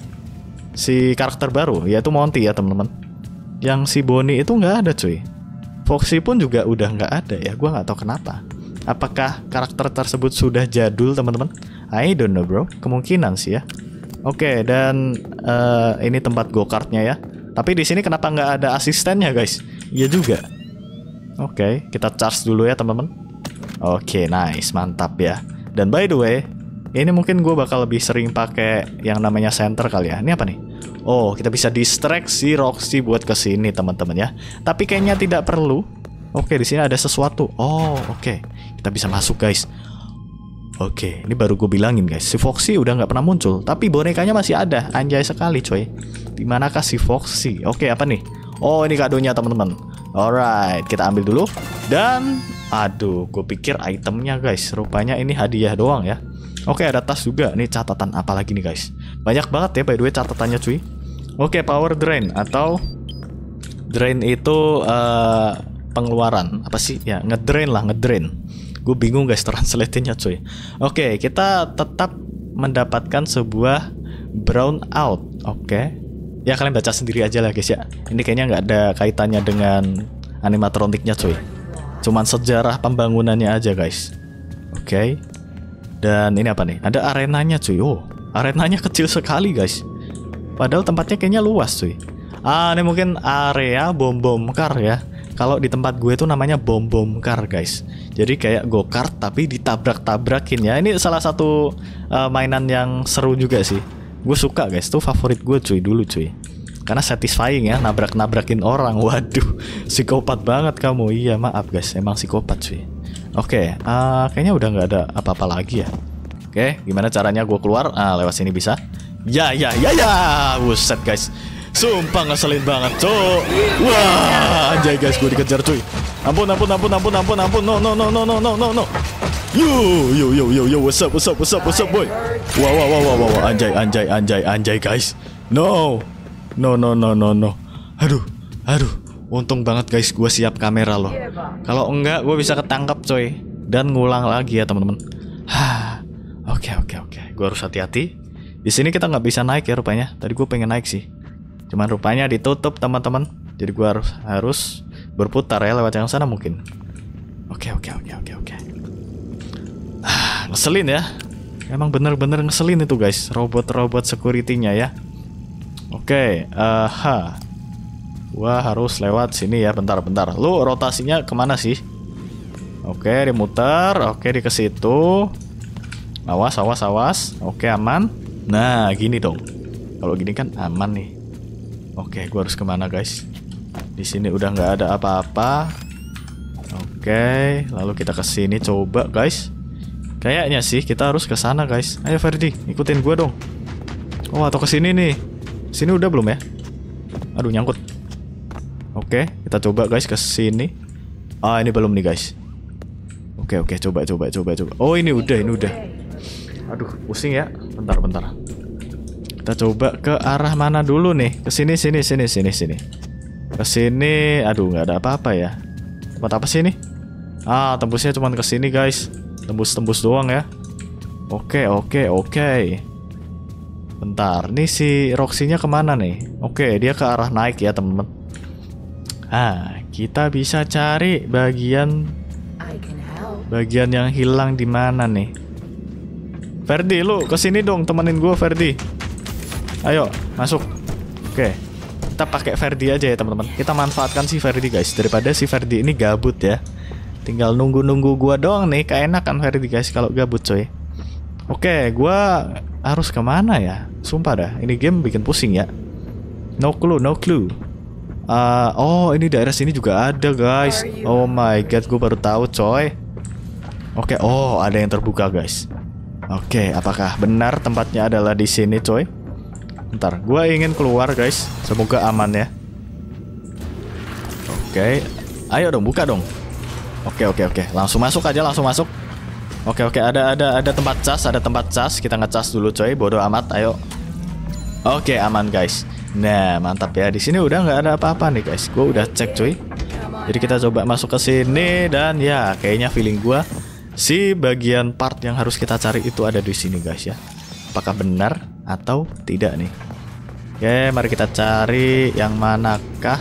si karakter baru, yaitu Monty ya teman-teman. Yang si Bonnie itu nggak ada cuy. Foxy pun juga udah nggak ada ya, gue nggak tahu kenapa. Apakah karakter tersebut sudah jadul teman-teman? I don't know bro, kemungkinan sih ya. Oke, dan uh, ini tempat go-kartnya ya. Tapi di sini kenapa nggak ada asistennya guys? Iya juga. Oke, kita charge dulu ya teman-teman. Oke, nice, mantap ya. Dan by the way, ini mungkin gue bakal lebih sering pakai yang namanya center kali ya. Ini apa nih? Oh, kita bisa distract si Roxy buat kesini teman-teman ya. Tapi kayaknya tidak perlu. Oke, di sini ada sesuatu. Oh, oke. Kita bisa masuk guys. Oke, ini baru gue bilangin guys. Si Foxy udah nggak pernah muncul, tapi bonekanya masih ada. Anjay sekali coy. Dimanakah si Foxy? Oke, apa nih? Oh, ini kadonya teman-teman. Alright, kita ambil dulu. Dan, aduh, gue pikir itemnya guys. Rupanya ini hadiah doang ya. Oke, ada tas juga. Ini catatan apa lagi nih guys? Banyak banget ya by the way catatannya cuy. Oke, power drain atau drain itu uh, pengeluaran. Apa sih? Ya, ngedrain lah, ngedrain. Gue bingung guys translate-nya cuy. Oke, kita tetap mendapatkan sebuah brown out. Oke. Ya kalian baca sendiri aja lah guys ya. Ini kayaknya nggak ada kaitannya dengan animatroniknya cuy. Cuman sejarah pembangunannya aja guys. Oke. Dan ini apa nih? Ada arenanya cuy. Oh, arenanya kecil sekali guys. Padahal tempatnya kayaknya luas cuy. Ah, ini mungkin area bom bom car ya. Kalau di tempat gue itu namanya bom bom car guys. Jadi kayak go kart tapi ditabrak-tabrakin ya. Ini salah satu uh, mainan yang seru juga sih. Gue suka guys, tuh favorit gue cuy dulu cuy. Karena satisfying ya, nabrak-nabrakin orang. Waduh, psikopat banget kamu. Iya maaf guys, emang psikopat cuy. Oke, uh, kayaknya udah nggak ada apa-apa lagi ya. Oke, gimana caranya gue keluar? Ah, lewat sini bisa. Ya ya ya ya, buset guys. Sumpah ngeselin banget cok. Wah anjay guys, gue dikejar cuy. Ampun ampun ampun ampun ampun ampun. No no no no no no no no. Yo yo yo yo yo, what's up what's up what's up what's up boy. Wah wah wah wah wah, anjay anjay anjay anjay guys. No no no no no no. Aduh aduh, untung banget guys gue siap kamera loh. Kalau enggak gue bisa ketangkap coy. Dan ngulang lagi ya teman-teman. Hah. Oke oke oke, gue harus hati-hati. Di sini kita nggak bisa naik ya rupanya. Tadi gue pengen naik sih. Cuman rupanya ditutup teman-teman. Jadi gua harus harus berputar ya lewat yang sana mungkin. Oke oke oke oke oke. Ah, ngeselin ya. Emang bener-bener ngeselin itu guys, robot-robot security-nya ya. Oke, uh, ha. Gua harus lewat sini ya, bentar-bentar. Lu rotasinya kemana sih? Oke, dimuter. Oke, di ke situ. Awas, awas, awas. Oke, aman. Nah, gini dong. Kalau gini kan aman nih. Oke, gua harus kemana guys? Di sini udah nggak ada apa-apa. Oke, lalu kita ke sini coba guys. Kayaknya sih kita harus ke sana guys. Ayo Ferdi, ikutin gua dong. Oh, atau ke sini nih. Sini udah belum ya? Aduh, nyangkut. Oke, kita coba guys ke sini. Ah, ini belum nih guys. Oke, oke, coba coba coba coba. Oh, ini udah, ini udah. Aduh, pusing ya. Bentar, bentar. Kita coba ke arah mana dulu nih? Ke sini, sini, sini, sini, sini. Ke sini. Aduh, nggak ada apa-apa ya. Tempat apa sih ini? Ah, tembusnya cuma ke sini, guys. Tembus-tembus doang ya. Oke, oke, oke. Bentar, nih si Roxy-nya kemana nih? Oke, dia ke arah naik ya, temen-temen. Ah, kita bisa cari bagian bagian yang hilang di mana nih? Ferdi, lu kesini dong, temenin gue, Ferdi. Ayo, masuk. Oke, kita pakai Ferdi aja ya teman-teman. Kita manfaatkan si Ferdi guys, daripada si Ferdi ini gabut ya. Tinggal nunggu-nunggu gua doang nih. Keenak kan Ferdi guys kalau gabut coy. Oke, gua harus kemana ya? Sumpah dah, ini game bikin pusing ya. No clue, no clue. Uh, oh, ini daerah sini juga ada guys. Oh my god, gue baru tahu coy. Oke, oh ada yang terbuka guys. Oke, apakah benar tempatnya adalah di sini coy? Bentar, gue ingin keluar guys. Semoga aman ya. Oke, ayo dong, buka dong. Oke, oke, oke, langsung masuk aja, langsung masuk. Oke, oke, ada ada ada tempat cas, ada tempat cas. Kita ngecas dulu coy, bodoh amat. Ayo. Oke, aman guys. Nah, mantap ya. Di sini udah nggak ada apa-apa nih guys. Gue udah cek cuy. Jadi kita coba masuk ke sini dan ya, kayaknya feeling gue si bagian part yang harus kita cari itu ada di sini guys ya. Apakah benar atau tidak nih? Oke, mari kita cari yang manakah?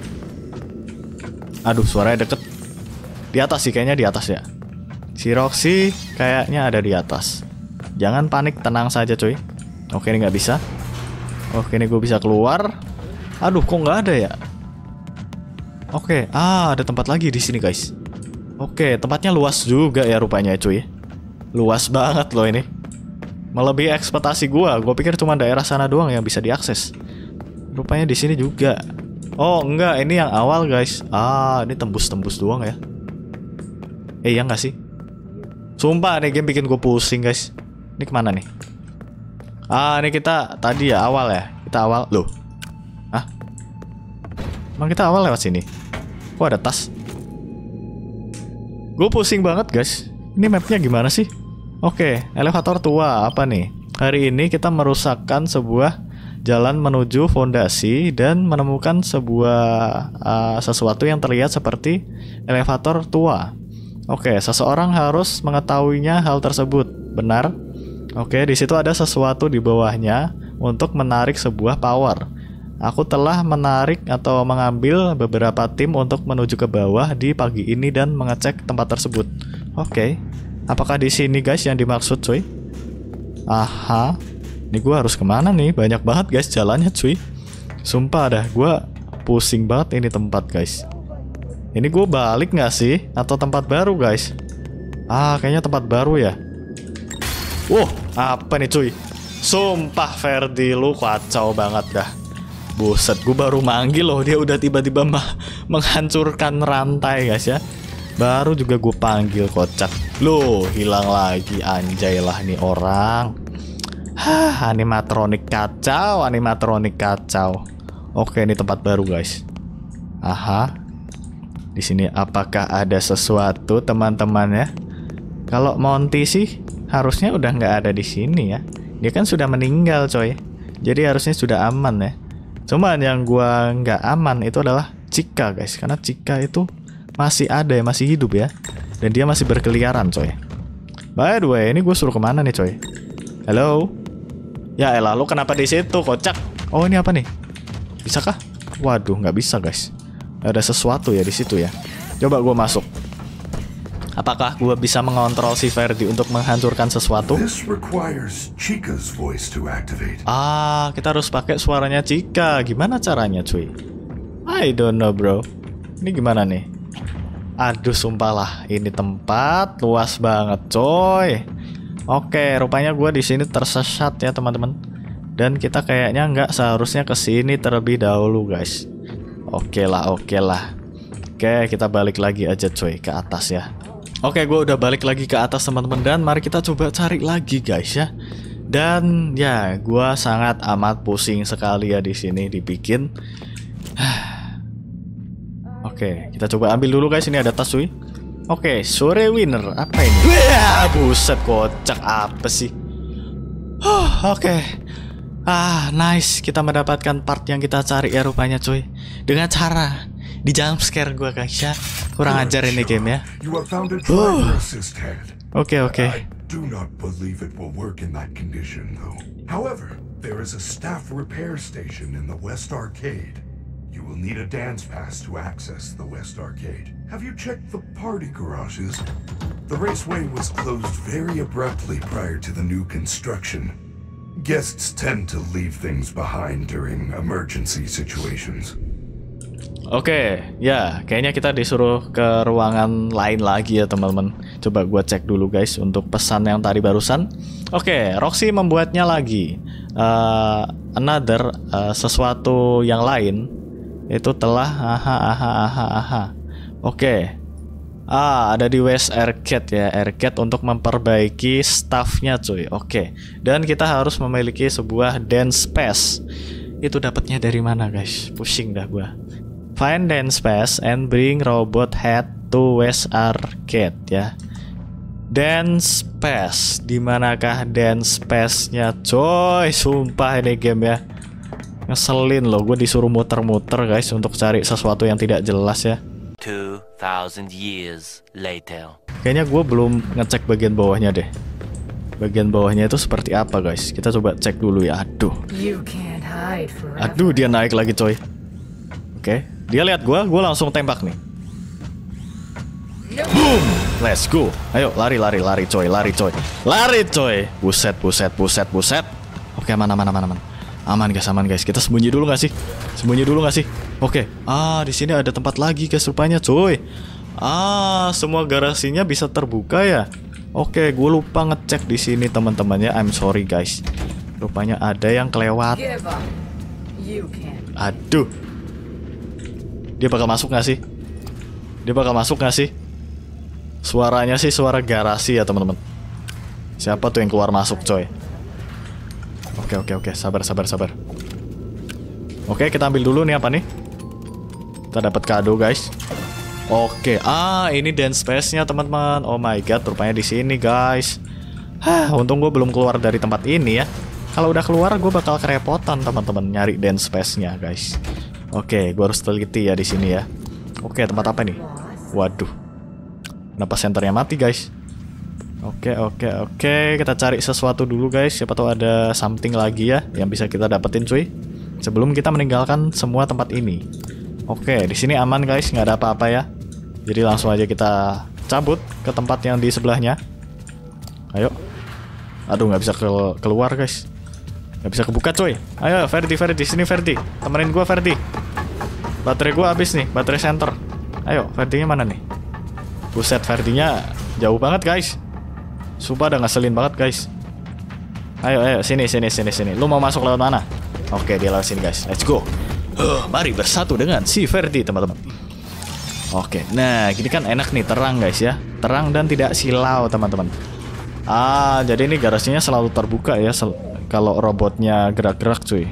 Aduh, suaranya deket. Di atas sih, kayaknya di atas ya. Si Roxy kayaknya ada di atas. Jangan panik, tenang saja cuy. Oke, ini nggak bisa. Oke, ini gue bisa keluar. Aduh, kok nggak ada ya? Oke, ah ada tempat lagi di sini guys. Oke, tempatnya luas juga ya rupanya cuy. Luas banget loh ini. Melebihi ekspektasi gue. Gue pikir cuma daerah sana doang yang bisa diakses. Rupanya di sini juga. Oh enggak, ini yang awal guys. Ah, ini tembus-tembus doang ya. Eh, ya nggak sih? Sumpah nih game bikin gue pusing guys. Ini kemana nih? Ah, ini kita tadi ya awal ya. Kita awal loh. Hah? Emang kita awal lewat sini? Kok ada tas? Gue pusing banget guys. Ini mapnya gimana sih? Oke, elevator tua apa nih? Hari ini kita merusakkan sebuah jalan menuju fondasi dan menemukan sebuah uh, sesuatu yang terlihat seperti elevator tua. Oke, seseorang harus mengetahuinya hal tersebut. Benar? Oke, di situ ada sesuatu di bawahnya untuk menarik sebuah power. Aku telah menarik atau mengambil beberapa tim untuk menuju ke bawah di pagi ini dan mengecek tempat tersebut. Oke. Apakah di sini guys yang dimaksud cuy? Aha. Ini gue harus kemana nih? Banyak banget guys jalannya cuy. Sumpah dah, gue pusing banget ini tempat guys. Ini gue balik nggak sih? Atau tempat baru guys? Ah, kayaknya tempat baru ya. Wow, apa nih cuy? Sumpah Ferdi, lu kacau banget dah. Buset, gue baru manggil loh, dia udah tiba-tiba menghancurkan rantai guys ya. Baru juga gue panggil, kocak. Loh, hilang lagi, anjay lah nih orang. Hah, animatronik kacau, animatronik kacau. Oke, ini tempat baru guys. Aha. Di sini apakah ada sesuatu teman-teman ya? Kalau Monty sih harusnya udah nggak ada di sini ya. Dia kan sudah meninggal coy. Jadi harusnya sudah aman ya. Cuman yang gua nggak aman itu adalah Chica guys, karena Chica itu masih ada ya, masih hidup ya. Dan dia masih berkeliaran coy. By the way, ini gue suruh kemana nih coy? Halo? Ya elah, lu kenapa di situ kocak? Oh ini apa nih? Bisakah? Waduh, nggak bisa guys. Ada sesuatu ya di situ ya. Coba gue masuk. Apakah gue bisa mengontrol si Ferdi untuk menghancurkan sesuatu? This requires Chica's voice to activate. Ah, kita harus pakai suaranya Chica. Gimana caranya cuy? I don't know bro. Ini gimana nih? Aduh sumpah lah, ini tempat luas banget coy. Oke, rupanya gue di sini tersesat ya teman-teman. Dan kita kayaknya nggak seharusnya ke sini terlebih dahulu guys. Oke lah, oke lah. Oke, kita balik lagi aja coy ke atas ya. Oke, gue udah balik lagi ke atas teman-teman, dan mari kita coba cari lagi guys ya. Dan ya, gue sangat amat pusing sekali ya di sini dibikin. Oke, kita coba ambil dulu guys, ini ada tas cuy. Oke, sore winner, apa ini? Wah, buset kocak apa sih? Huh, Oke. Ah, nice, kita mendapatkan part yang kita cari ya rupanya cuy. Dengan cara di jump scare gue guys ya. Kurang ajar ini game ya. You have found a driver assist head. Oke, oke. I do not believe it will work in that condition though. However, there is a staff repair station in the West Arcade. You will need a dance pass to access the West Arcade. Have you checked the party garages? The raceway was closed very abruptly prior to the new construction. Guests tend to leave things behind during emergency situations. Oke, ya kayaknya kita disuruh ke ruangan lain lagi ya teman-teman. Coba gua cek dulu guys untuk pesan yang tadi barusan. Oke, Roxy membuatnya lagi. Uh, another uh, sesuatu yang lain itu telah aha aha aha aha. Oke. Ah, ada di West Arcade ya, Arcade untuk memperbaiki staffnya cuy. Oke. Dan kita harus memiliki sebuah dance pass. Itu dapatnya dari mana guys? Pusing dah gua. Find dance pass and bring robot head to West Arcade ya. Dance pass, dimanakah dance passnya coy? Sumpah ini game ya. Ngeselin loh, gue disuruh muter-muter guys untuk cari sesuatu yang tidak jelas ya. two thousand years later. Kayaknya gue belum ngecek bagian bawahnya deh. Bagian bawahnya itu seperti apa guys? Kita coba cek dulu ya. Aduh. You can't hide forever. Aduh, dia naik lagi coy. Oke, dia lihat gue, gue langsung tembak nih. Boom, let's go. Ayo lari lari lari coy, lari coy, lari coy. Buset buset buset buset. Oke, mana mana mana mana. Aman guys, aman guys. Kita sembunyi dulu nggak sih? Sembunyi dulu nggak sih? Oke. Ah, di sini ada tempat lagi guys rupanya, coy. Ah, semua garasinya bisa terbuka ya. Oke, gue lupa ngecek di sini teman-teman ya. I'm sorry guys. Rupanya ada yang kelewat. Give up. You can't. Aduh. Dia bakal masuk nggak sih? Dia bakal masuk nggak sih? Suaranya sih suara garasi ya teman-teman. Siapa tuh yang keluar masuk coy? Oke oke oke, sabar sabar sabar. Oke, kita ambil dulu nih apa nih? Kita dapat kado guys. Oke, ah ini dance space-nya teman-teman. Oh my god, rupanya di sini guys. Hah, untung gue belum keluar dari tempat ini ya. Kalau udah keluar gue bakal kerepotan teman-teman nyari dance space-nya guys. Oke, gue harus teliti ya di sini ya. Oke, tempat apa nih? Waduh. Kenapa senternya mati guys? Oke oke oke, kita cari sesuatu dulu guys. Siapa tahu ada something lagi ya yang bisa kita dapetin cuy. Sebelum kita meninggalkan semua tempat ini. Oke, di sini aman guys, nggak ada apa-apa ya. Jadi langsung aja kita cabut ke tempat yang di sebelahnya. Ayo. Aduh, nggak bisa ke keluar guys. Gak bisa kebuka coy. Ayo Ferdi, Ferdi, sini Ferdi. Temenin gua Ferdi. Baterai gua habis nih, baterai center. Ayo, Ferdinya mana nih? Buset, Ferdinya jauh banget guys. Sumpah udah ngeselin banget guys. Ayo, ayo, sini, sini, sini, sini. Lu mau masuk lewat mana? Oke, dia lewat sini guys. Let's go. Uh, mari bersatu dengan si Ferdi, teman-teman. Oke, nah gini kan enak nih, terang guys ya. Terang dan tidak silau, teman-teman. Ah, jadi ini garasinya selalu terbuka ya, sel kalau robotnya gerak-gerak, cuy.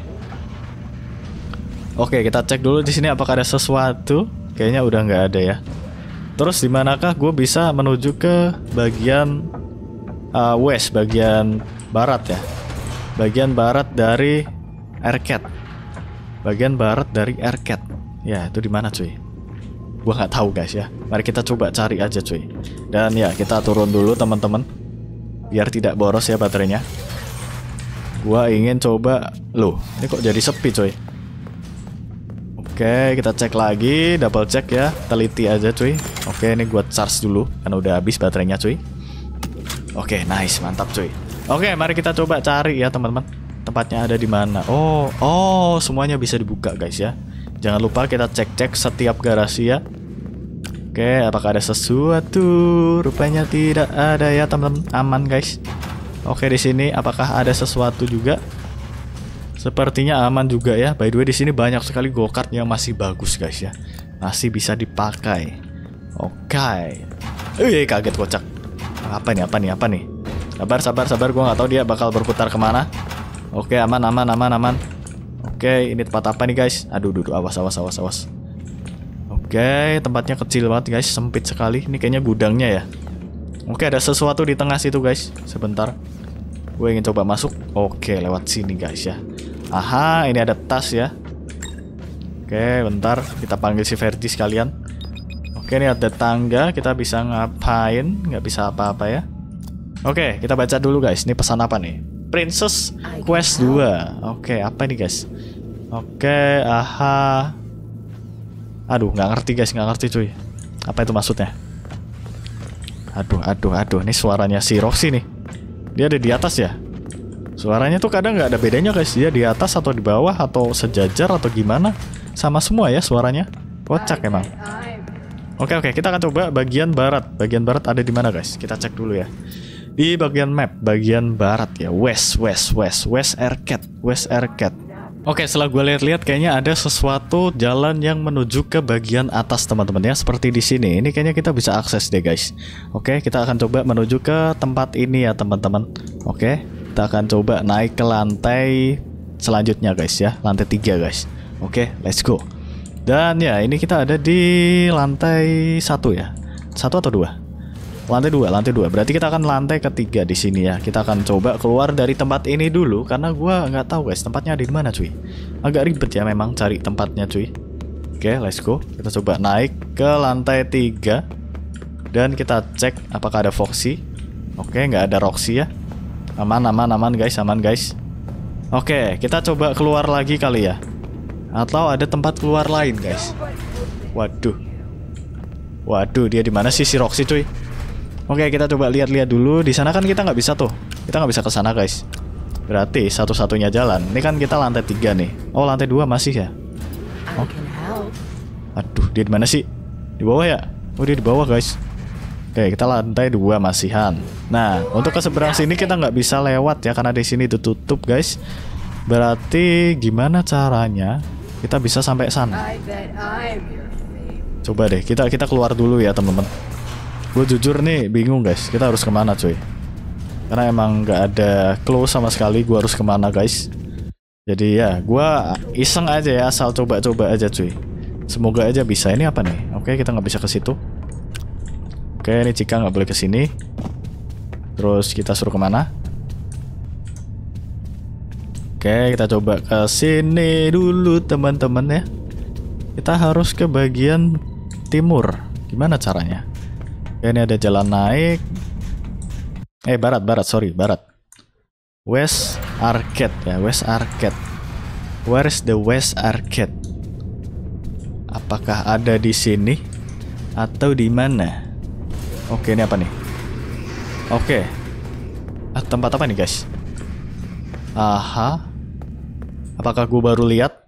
Oke, kita cek dulu di sini apakah ada sesuatu. Kayaknya udah nggak ada ya. Terus di manakah gue bisa menuju ke bagian uh, west, bagian barat ya? Bagian barat dari arcade. Bagian barat dari arcade. Ya, itu di mana, cuy? Gua nggak tahu guys ya. Mari kita coba cari aja, cuy. Dan ya, kita turun dulu teman-teman. Biar tidak boros ya baterainya. Gua ingin coba. Loh, ini kok jadi sepi, cuy? Oke, kita cek lagi, double check ya, teliti aja, cuy. Oke, ini gua charge dulu karena udah habis baterainya, cuy. Oke, nice, mantap, cuy. Oke, mari kita coba cari ya, teman-teman. Tempatnya ada di mana? Oh, oh, semuanya bisa dibuka, guys ya. Jangan lupa kita cek-cek setiap garasi ya. Oke, apakah ada sesuatu? Rupanya tidak ada ya, teman-teman. Aman, guys. Oke, di sini apakah ada sesuatu juga? Sepertinya aman juga ya. By the way, di sini banyak sekali go-kart yang masih bagus, guys ya. Masih bisa dipakai. Oke. Eh, kaget kocak. Apa nih? Apa nih? Apa nih? Sabar, sabar, sabar. Gua nggak tahu dia bakal berputar kemana. Oke, aman, aman, aman, aman. Oke, ini tempat apa nih, guys? Aduh, duh, awas, awas, awas, awas. Oke, tempatnya kecil banget, guys. Sempit sekali. Ini kayaknya gudangnya ya. Oke, ada sesuatu di tengah situ, guys. Sebentar. Gue ingin coba masuk. Oke, lewat sini, guys ya. Aha, ini ada tas ya. Oke, bentar. Kita panggil si Ferdi sekalian. Oke, ini ada tangga. Kita bisa ngapain? Nggak bisa apa-apa ya. Oke, kita baca dulu, guys. Ini pesan apa nih? Princess Quest dua. Oke, apa ini, guys? Oke, aha. Aduh, nggak ngerti, guys. Nggak ngerti, cuy. Apa itu maksudnya? Aduh, aduh, aduh. Ini suaranya si Roxy nih. Dia ada di atas ya. Suaranya tuh kadang nggak ada bedanya, guys. Dia di atas atau di bawah atau sejajar atau gimana. Sama semua ya suaranya. Kocak emang. Oke, oke. Kita akan coba bagian barat. Bagian barat ada di mana, guys? Kita cek dulu ya. Di bagian map, bagian barat ya. West, west, west. West Arcade. West Arcade. Oke, setelah gue lihat-lihat kayaknya ada sesuatu jalan yang menuju ke bagian atas, teman-teman ya. Seperti di sini. Ini kayaknya kita bisa akses deh, guys. Oke, kita akan coba menuju ke tempat ini ya, teman-teman. Oke, kita akan coba naik ke lantai selanjutnya, guys ya. Lantai tiga, guys. Oke, let's go. Dan ya, ini kita ada di lantai satu ya. Satu atau dua? Lantai dua, lantai dua. Berarti kita akan lantai ketiga di sini ya. Kita akan coba keluar dari tempat ini dulu karena gua nggak tahu, guys, tempatnya ada di mana, cuy. Agak ribet ya memang cari tempatnya, cuy. Oke, let's go. Kita coba naik ke lantai tiga dan kita cek apakah ada Foxy. Oke, nggak ada Roxy ya. Aman, aman, aman, guys, aman, guys. Oke, kita coba keluar lagi kali ya. Atau ada tempat keluar lain, guys. Waduh. Waduh, dia di mana sih si Roxy, cuy? Oke, kita coba lihat-lihat dulu. Di sana kan kita nggak bisa tuh. Kita nggak bisa ke sana, guys. Berarti satu-satunya jalan. Ini kan kita lantai tiga nih. Oh, lantai dua masih ya? Oh. Aduh, dia di mana sih? Di bawah ya? Oh, dia di bawah, guys. Oke, kita lantai dua masihan. Nah, untuk ke seberang sini kita nggak bisa lewat ya karena di sini ditutup, guys. Berarti gimana caranya kita bisa sampai sana? Coba deh, kita kita keluar dulu ya, teman-teman. Gue jujur nih bingung, guys. Kita harus kemana, cuy? Karena emang nggak ada clue sama sekali. Gue harus kemana, guys? Jadi ya, gue iseng aja ya, asal coba-coba aja, cuy. Semoga aja bisa. Ini apa nih? Oke, kita nggak bisa ke situ. Oke, ini Cika nggak boleh ke sini. Terus kita suruh kemana? Oke, kita coba ke sini dulu, teman-teman ya. Kita harus ke bagian timur. Gimana caranya? Ya, ini ada jalan naik. Eh, barat, barat, sorry, barat. West Arcade ya, West Arcade. Where is the West Arcade? Apakah ada di sini atau di mana? Oke, ini apa nih? Oke. Ah, tempat apa nih, guys? Aha, Apakah gue baru lihat?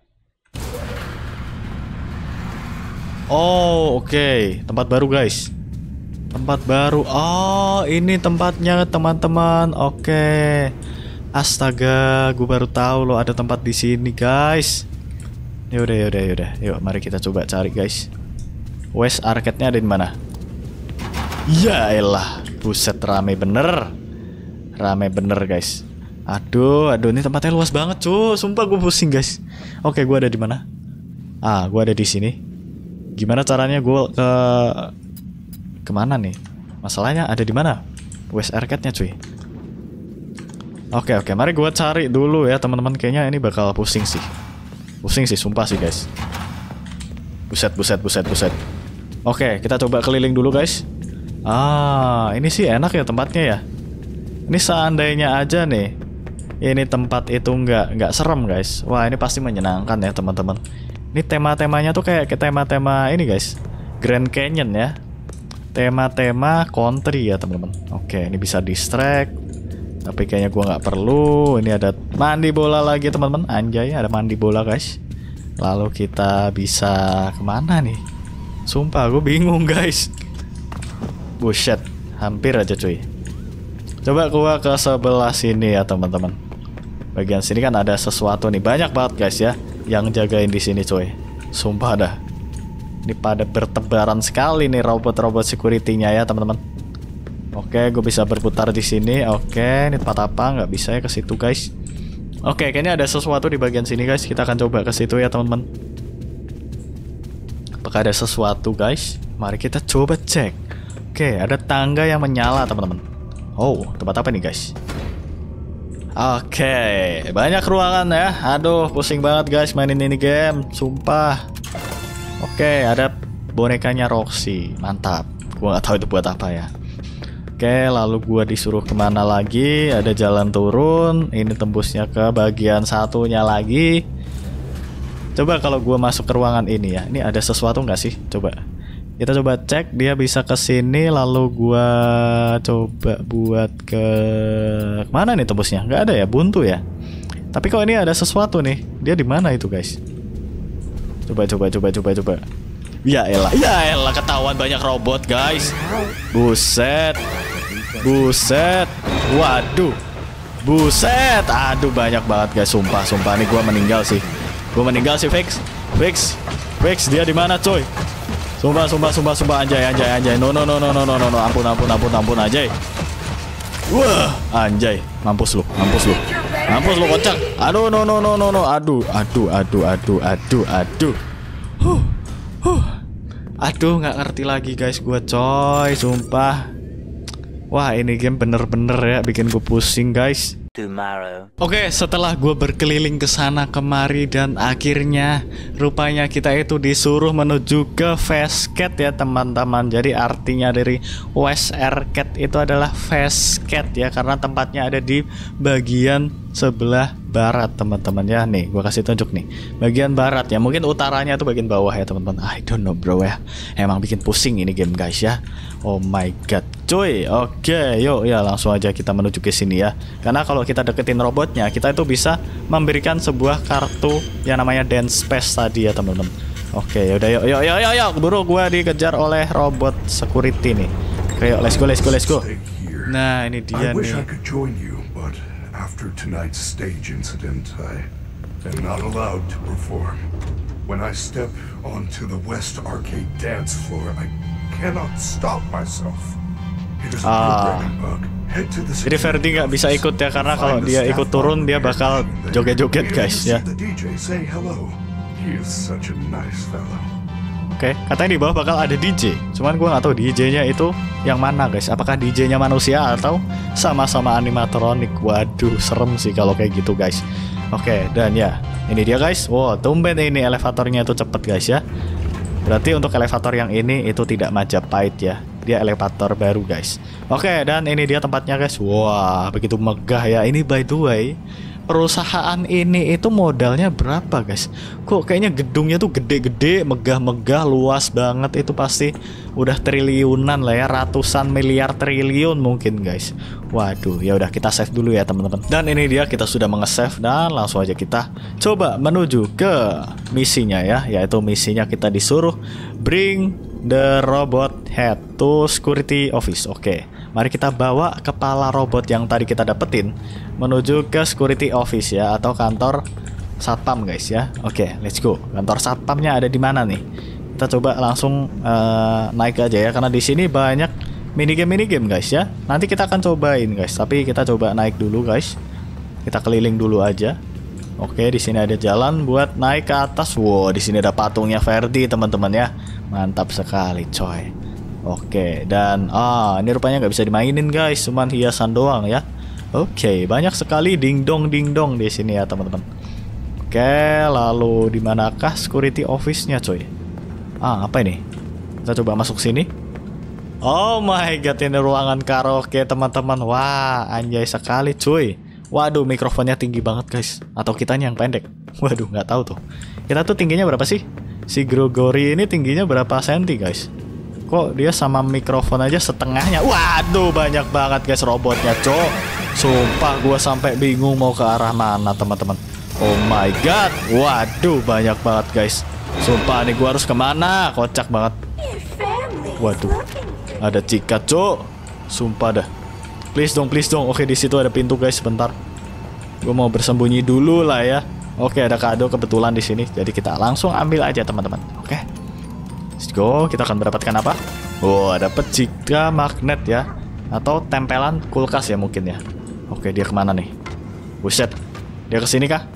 Oh, oke. Okay. Tempat baru, guys. Tempat baru. Oh, ini tempatnya, teman-teman. Oke. Okay. Astaga, gue baru tahu loh ada tempat di sini, guys. Yaudah, yaudah, yaudah. Yuk, mari kita coba cari, guys. West Arcade-nya ada di mana? Ya elah, buset, rame bener. Rame bener, guys. Aduh, aduh, ini tempatnya luas banget, cuy. Sumpah gue pusing, guys. Oke, gue ada di mana? Ah, gue ada di sini. Gimana caranya gue ke kemana nih? Masalahnya ada di mana? West Arcade-nya, cuy. Oke, oke, mari gue cari dulu ya, teman-teman. Kayaknya ini bakal pusing sih. Pusing sih, sumpah sih, guys. Buset, buset, buset, buset. Oke, kita coba keliling dulu, guys. Ah, ini sih enak ya tempatnya ya. Ini seandainya aja nih, ini tempat itu nggak nggak serem, guys. Wah, ini pasti menyenangkan ya, teman-teman. Ini tema-temanya tuh kayak tema-tema ini, guys. Grand Canyon ya. Tema-tema country ya, teman-teman. Oke, ini bisa distract. Tapi kayaknya gua nggak perlu. Ini ada mandi bola lagi, teman-teman. Anjay, ada mandi bola, guys. Lalu kita bisa kemana nih? Sumpah, gue bingung, guys. Buset, hampir aja, cuy. Coba gua ke sebelah sini ya, teman-teman. Bagian sini kan ada sesuatu nih, banyak banget, guys ya, yang jagain di sini, cuy. Sumpah dah. Ini pada bertebaran sekali nih robot-robot security-nya ya, teman-teman. Oke, gue bisa berputar di sini. Oke, ini tempat apa? Nggak bisa ya ke situ, guys. Oke, kayaknya ada sesuatu di bagian sini, guys. Kita akan coba ke situ ya, teman-teman. Apakah ada sesuatu, guys? Mari kita coba cek. Oke, ada tangga yang menyala, teman-teman. Oh, tempat apa nih, guys? Oke, banyak ruangan ya. Aduh, pusing banget, guys, mainin ini game. Sumpah. Oke, ada bonekanya Roxy. Mantap. Gua nggak tahu itu buat apa ya. Oke, lalu gua disuruh kemana lagi? Ada jalan turun. Ini tembusnya ke bagian satunya lagi. Coba kalau gua masuk ke ruangan ini ya. Ini ada sesuatu nggak sih? Coba. Kita coba cek, dia bisa ke sini, lalu gua coba buat ke mana nih tembusnya? Nggak ada ya, buntu ya. Tapi kok ini ada sesuatu nih? Dia di mana itu, guys? Coba, coba, coba, coba, coba. Ya elah, ya elah, ketahuan banyak robot, guys. Buset, buset, waduh, buset, aduh banyak banget, guys. Sumpah, sumpah nih gua meninggal sih. Gua meninggal sih, fix, fix, fix. Dia di mana, coy? Sumpah, sumpah, sumpah, sumpah, anjay, anjay, anjay. No, no, no, no, no, no, no, ampun, ampun, ampun, ampun, anjay. Wah, anjay, mampus lu, mampus lu, mampus lu, kocak. Aduh, no, no, no, no, no, aduh, aduh, aduh, aduh, aduh, aduh. Huh, huh. Aduh, nggak ngerti lagi, guys, gua, coy, sumpah. Wah, ini game bener-bener ya bikin gue pusing, guys. Tomorrow. Oke, setelah gue berkeliling ke sana kemari dan akhirnya rupanya kita itu disuruh menuju ke Fastcat ya, teman-teman. Jadi artinya dari West Arcade itu adalah Fastcat ya, karena tempatnya ada di bagian sebelah barat, teman-teman ya. Nih, gue kasih tunjuk nih, bagian barat ya. Mungkin utaranya itu bagian bawah ya, teman-teman. I don't know, bro ya. Emang bikin pusing ini game, guys ya. Oh my god, cuy. Oke, yuk ya langsung aja kita menuju ke sini ya. Karena kalau kita deketin robotnya, kita itu bisa memberikan sebuah kartu yang namanya dance space tadi ya, teman-teman. Oke, yaudah, yuk, yuk, yuk, yuk, yuk. Buru gue dikejar oleh robot security nih. Oke, yuk, let's go, let's go, let's go. Nah, ini dia I wish nih. I could join you, but after tonight's stage incident, I am not allowed to perform. When I step onto the West Arcade dance floor, I cannot stop myself. It is a programming bug. Head to the Jadi Ferdi nggak bisa ikut ya, karena kalau dia ikut turun dia bakal joget-joget, guys ya. The D J say hello. He is such a nice fellow. Oke, katanya di bawah bakal ada D J. Cuman gue nggak tahu D J-nya itu yang mana, guys. Apakah D J-nya manusia atau sama-sama animatronik? Waduh, serem sih kalau kayak gitu, guys. Oke, dan ya, ini dia, guys. Wow, tumben ini elevatornya itu cepet, guys ya. Berarti untuk elevator yang ini itu tidak Majapahit ya. Dia elevator baru, guys. Oke, dan ini dia tempatnya, guys. Wah, begitu megah ya. Ini by the way, perusahaan ini itu modalnya berapa guys? Kok kayaknya gedungnya tuh gede-gede, megah-megah, luas banget. Itu pasti udah triliunan lah ya, ratusan miliar triliun mungkin guys. Waduh, ya udah kita save dulu ya teman-teman. Dan ini dia kita sudah menge-save dan langsung aja kita coba menuju ke misinya ya, yaitu misinya kita disuruh bring the robot head to security office. Oke, mari kita bawa kepala robot yang tadi kita dapetin menuju ke security office ya, atau kantor satpam guys ya. Oke, let's go. Kantor satpamnya ada di mana nih? Kita coba langsung uh, naik aja ya, karena di sini banyak minigame minigame guys ya. Nanti kita akan cobain guys, tapi kita coba naik dulu guys. Kita keliling dulu aja. Oke, di sini ada jalan buat naik ke atas. Wow, di sini ada patungnya Ferdi teman-teman ya. Mantap sekali coy. Oke, dan ah ini rupanya nggak bisa dimainin guys, cuman hiasan doang ya. Oke, banyak sekali dingdong dingdong di sini ya teman-teman. Oke, lalu di manakah security office-nya coy? Ah, apa ini? Kita coba masuk sini. Oh my god, ini ruangan karaoke teman-teman. Wah, anjay sekali cuy. Waduh, mikrofonnya tinggi banget guys. Atau kitanya yang pendek? Waduh, nggak tahu tuh. Kita tuh tingginya berapa sih? Si Gregory ini tingginya berapa senti guys? Kok dia sama mikrofon aja setengahnya? Waduh, banyak banget guys robotnya cok. Sumpah gue sampai bingung mau ke arah mana teman-teman. Oh my god. Waduh, banyak banget guys. Sumpah nih gue harus kemana? Kocak banget. Waduh, ada Cika cok. Sumpah dah. Please dong, please dong. Oke, di situ ada pintu guys. Sebentar. Gue mau bersembunyi dulu lah ya. Oke, ada kado kebetulan di sini. Jadi kita langsung ambil aja teman-teman. Oke. Let's go. Kita akan mendapatkan apa? Oh, dapat Cika magnet ya. Atau tempelan kulkas ya mungkin ya. Oke, dia kemana nih? Buset. Dia kesini kah?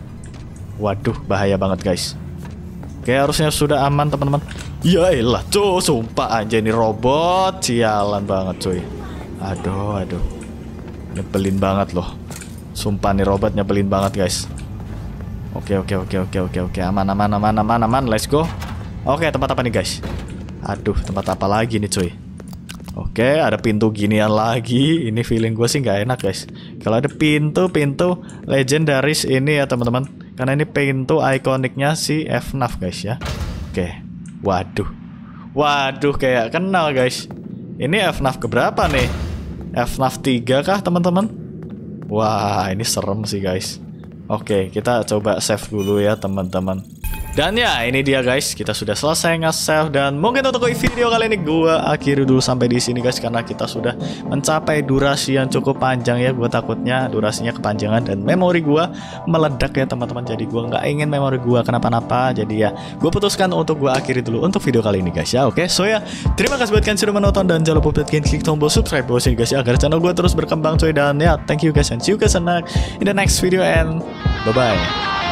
Waduh, bahaya banget guys. Oke, harusnya sudah aman teman-teman. Ya elah, cuy, sumpah aja ini robot. Sialan banget cuy. Aduh, aduh. Nyebelin banget loh. Sumpah nih robot nyebelin banget guys. Oke, oke, oke, oke, oke, oke. Aman, aman, aman, aman, aman. Let's go. Oke, tempat apa nih guys? Aduh, tempat apa lagi nih cuy? Oke, ada pintu ginian lagi. Ini feeling gue sih nggak enak guys. Kalau ada pintu-pintu legendaris ini ya teman-teman. Karena ini pintu ikoniknya si F NAF guys ya. Oke, waduh. Waduh, kayak kenal guys. Ini F NAF keberapa nih? F NAF tiga kah teman-teman? Wah, ini serem sih guys. Oke, kita coba save dulu ya teman-teman. Dan ya, ini dia guys, kita sudah selesai nge-save. Dan mungkin untuk video kali ini gua akhiri dulu sampai di sini guys, karena kita sudah mencapai durasi yang cukup panjang ya. Gua takutnya durasinya kepanjangan dan memori gua meledak ya teman-teman. Jadi gua nggak ingin memori gua kenapa-napa. Jadi ya, gua putuskan untuk gua akhiri dulu untuk video kali ini guys ya. Oke, so ya, terima kasih buat kalian sudah menonton dan jangan lupa buat kalian klik tombol subscribe bawah sini guys ya, agar channel gua terus berkembang coy. Dan ya, thank you guys and see you guys in the next video and bye bye.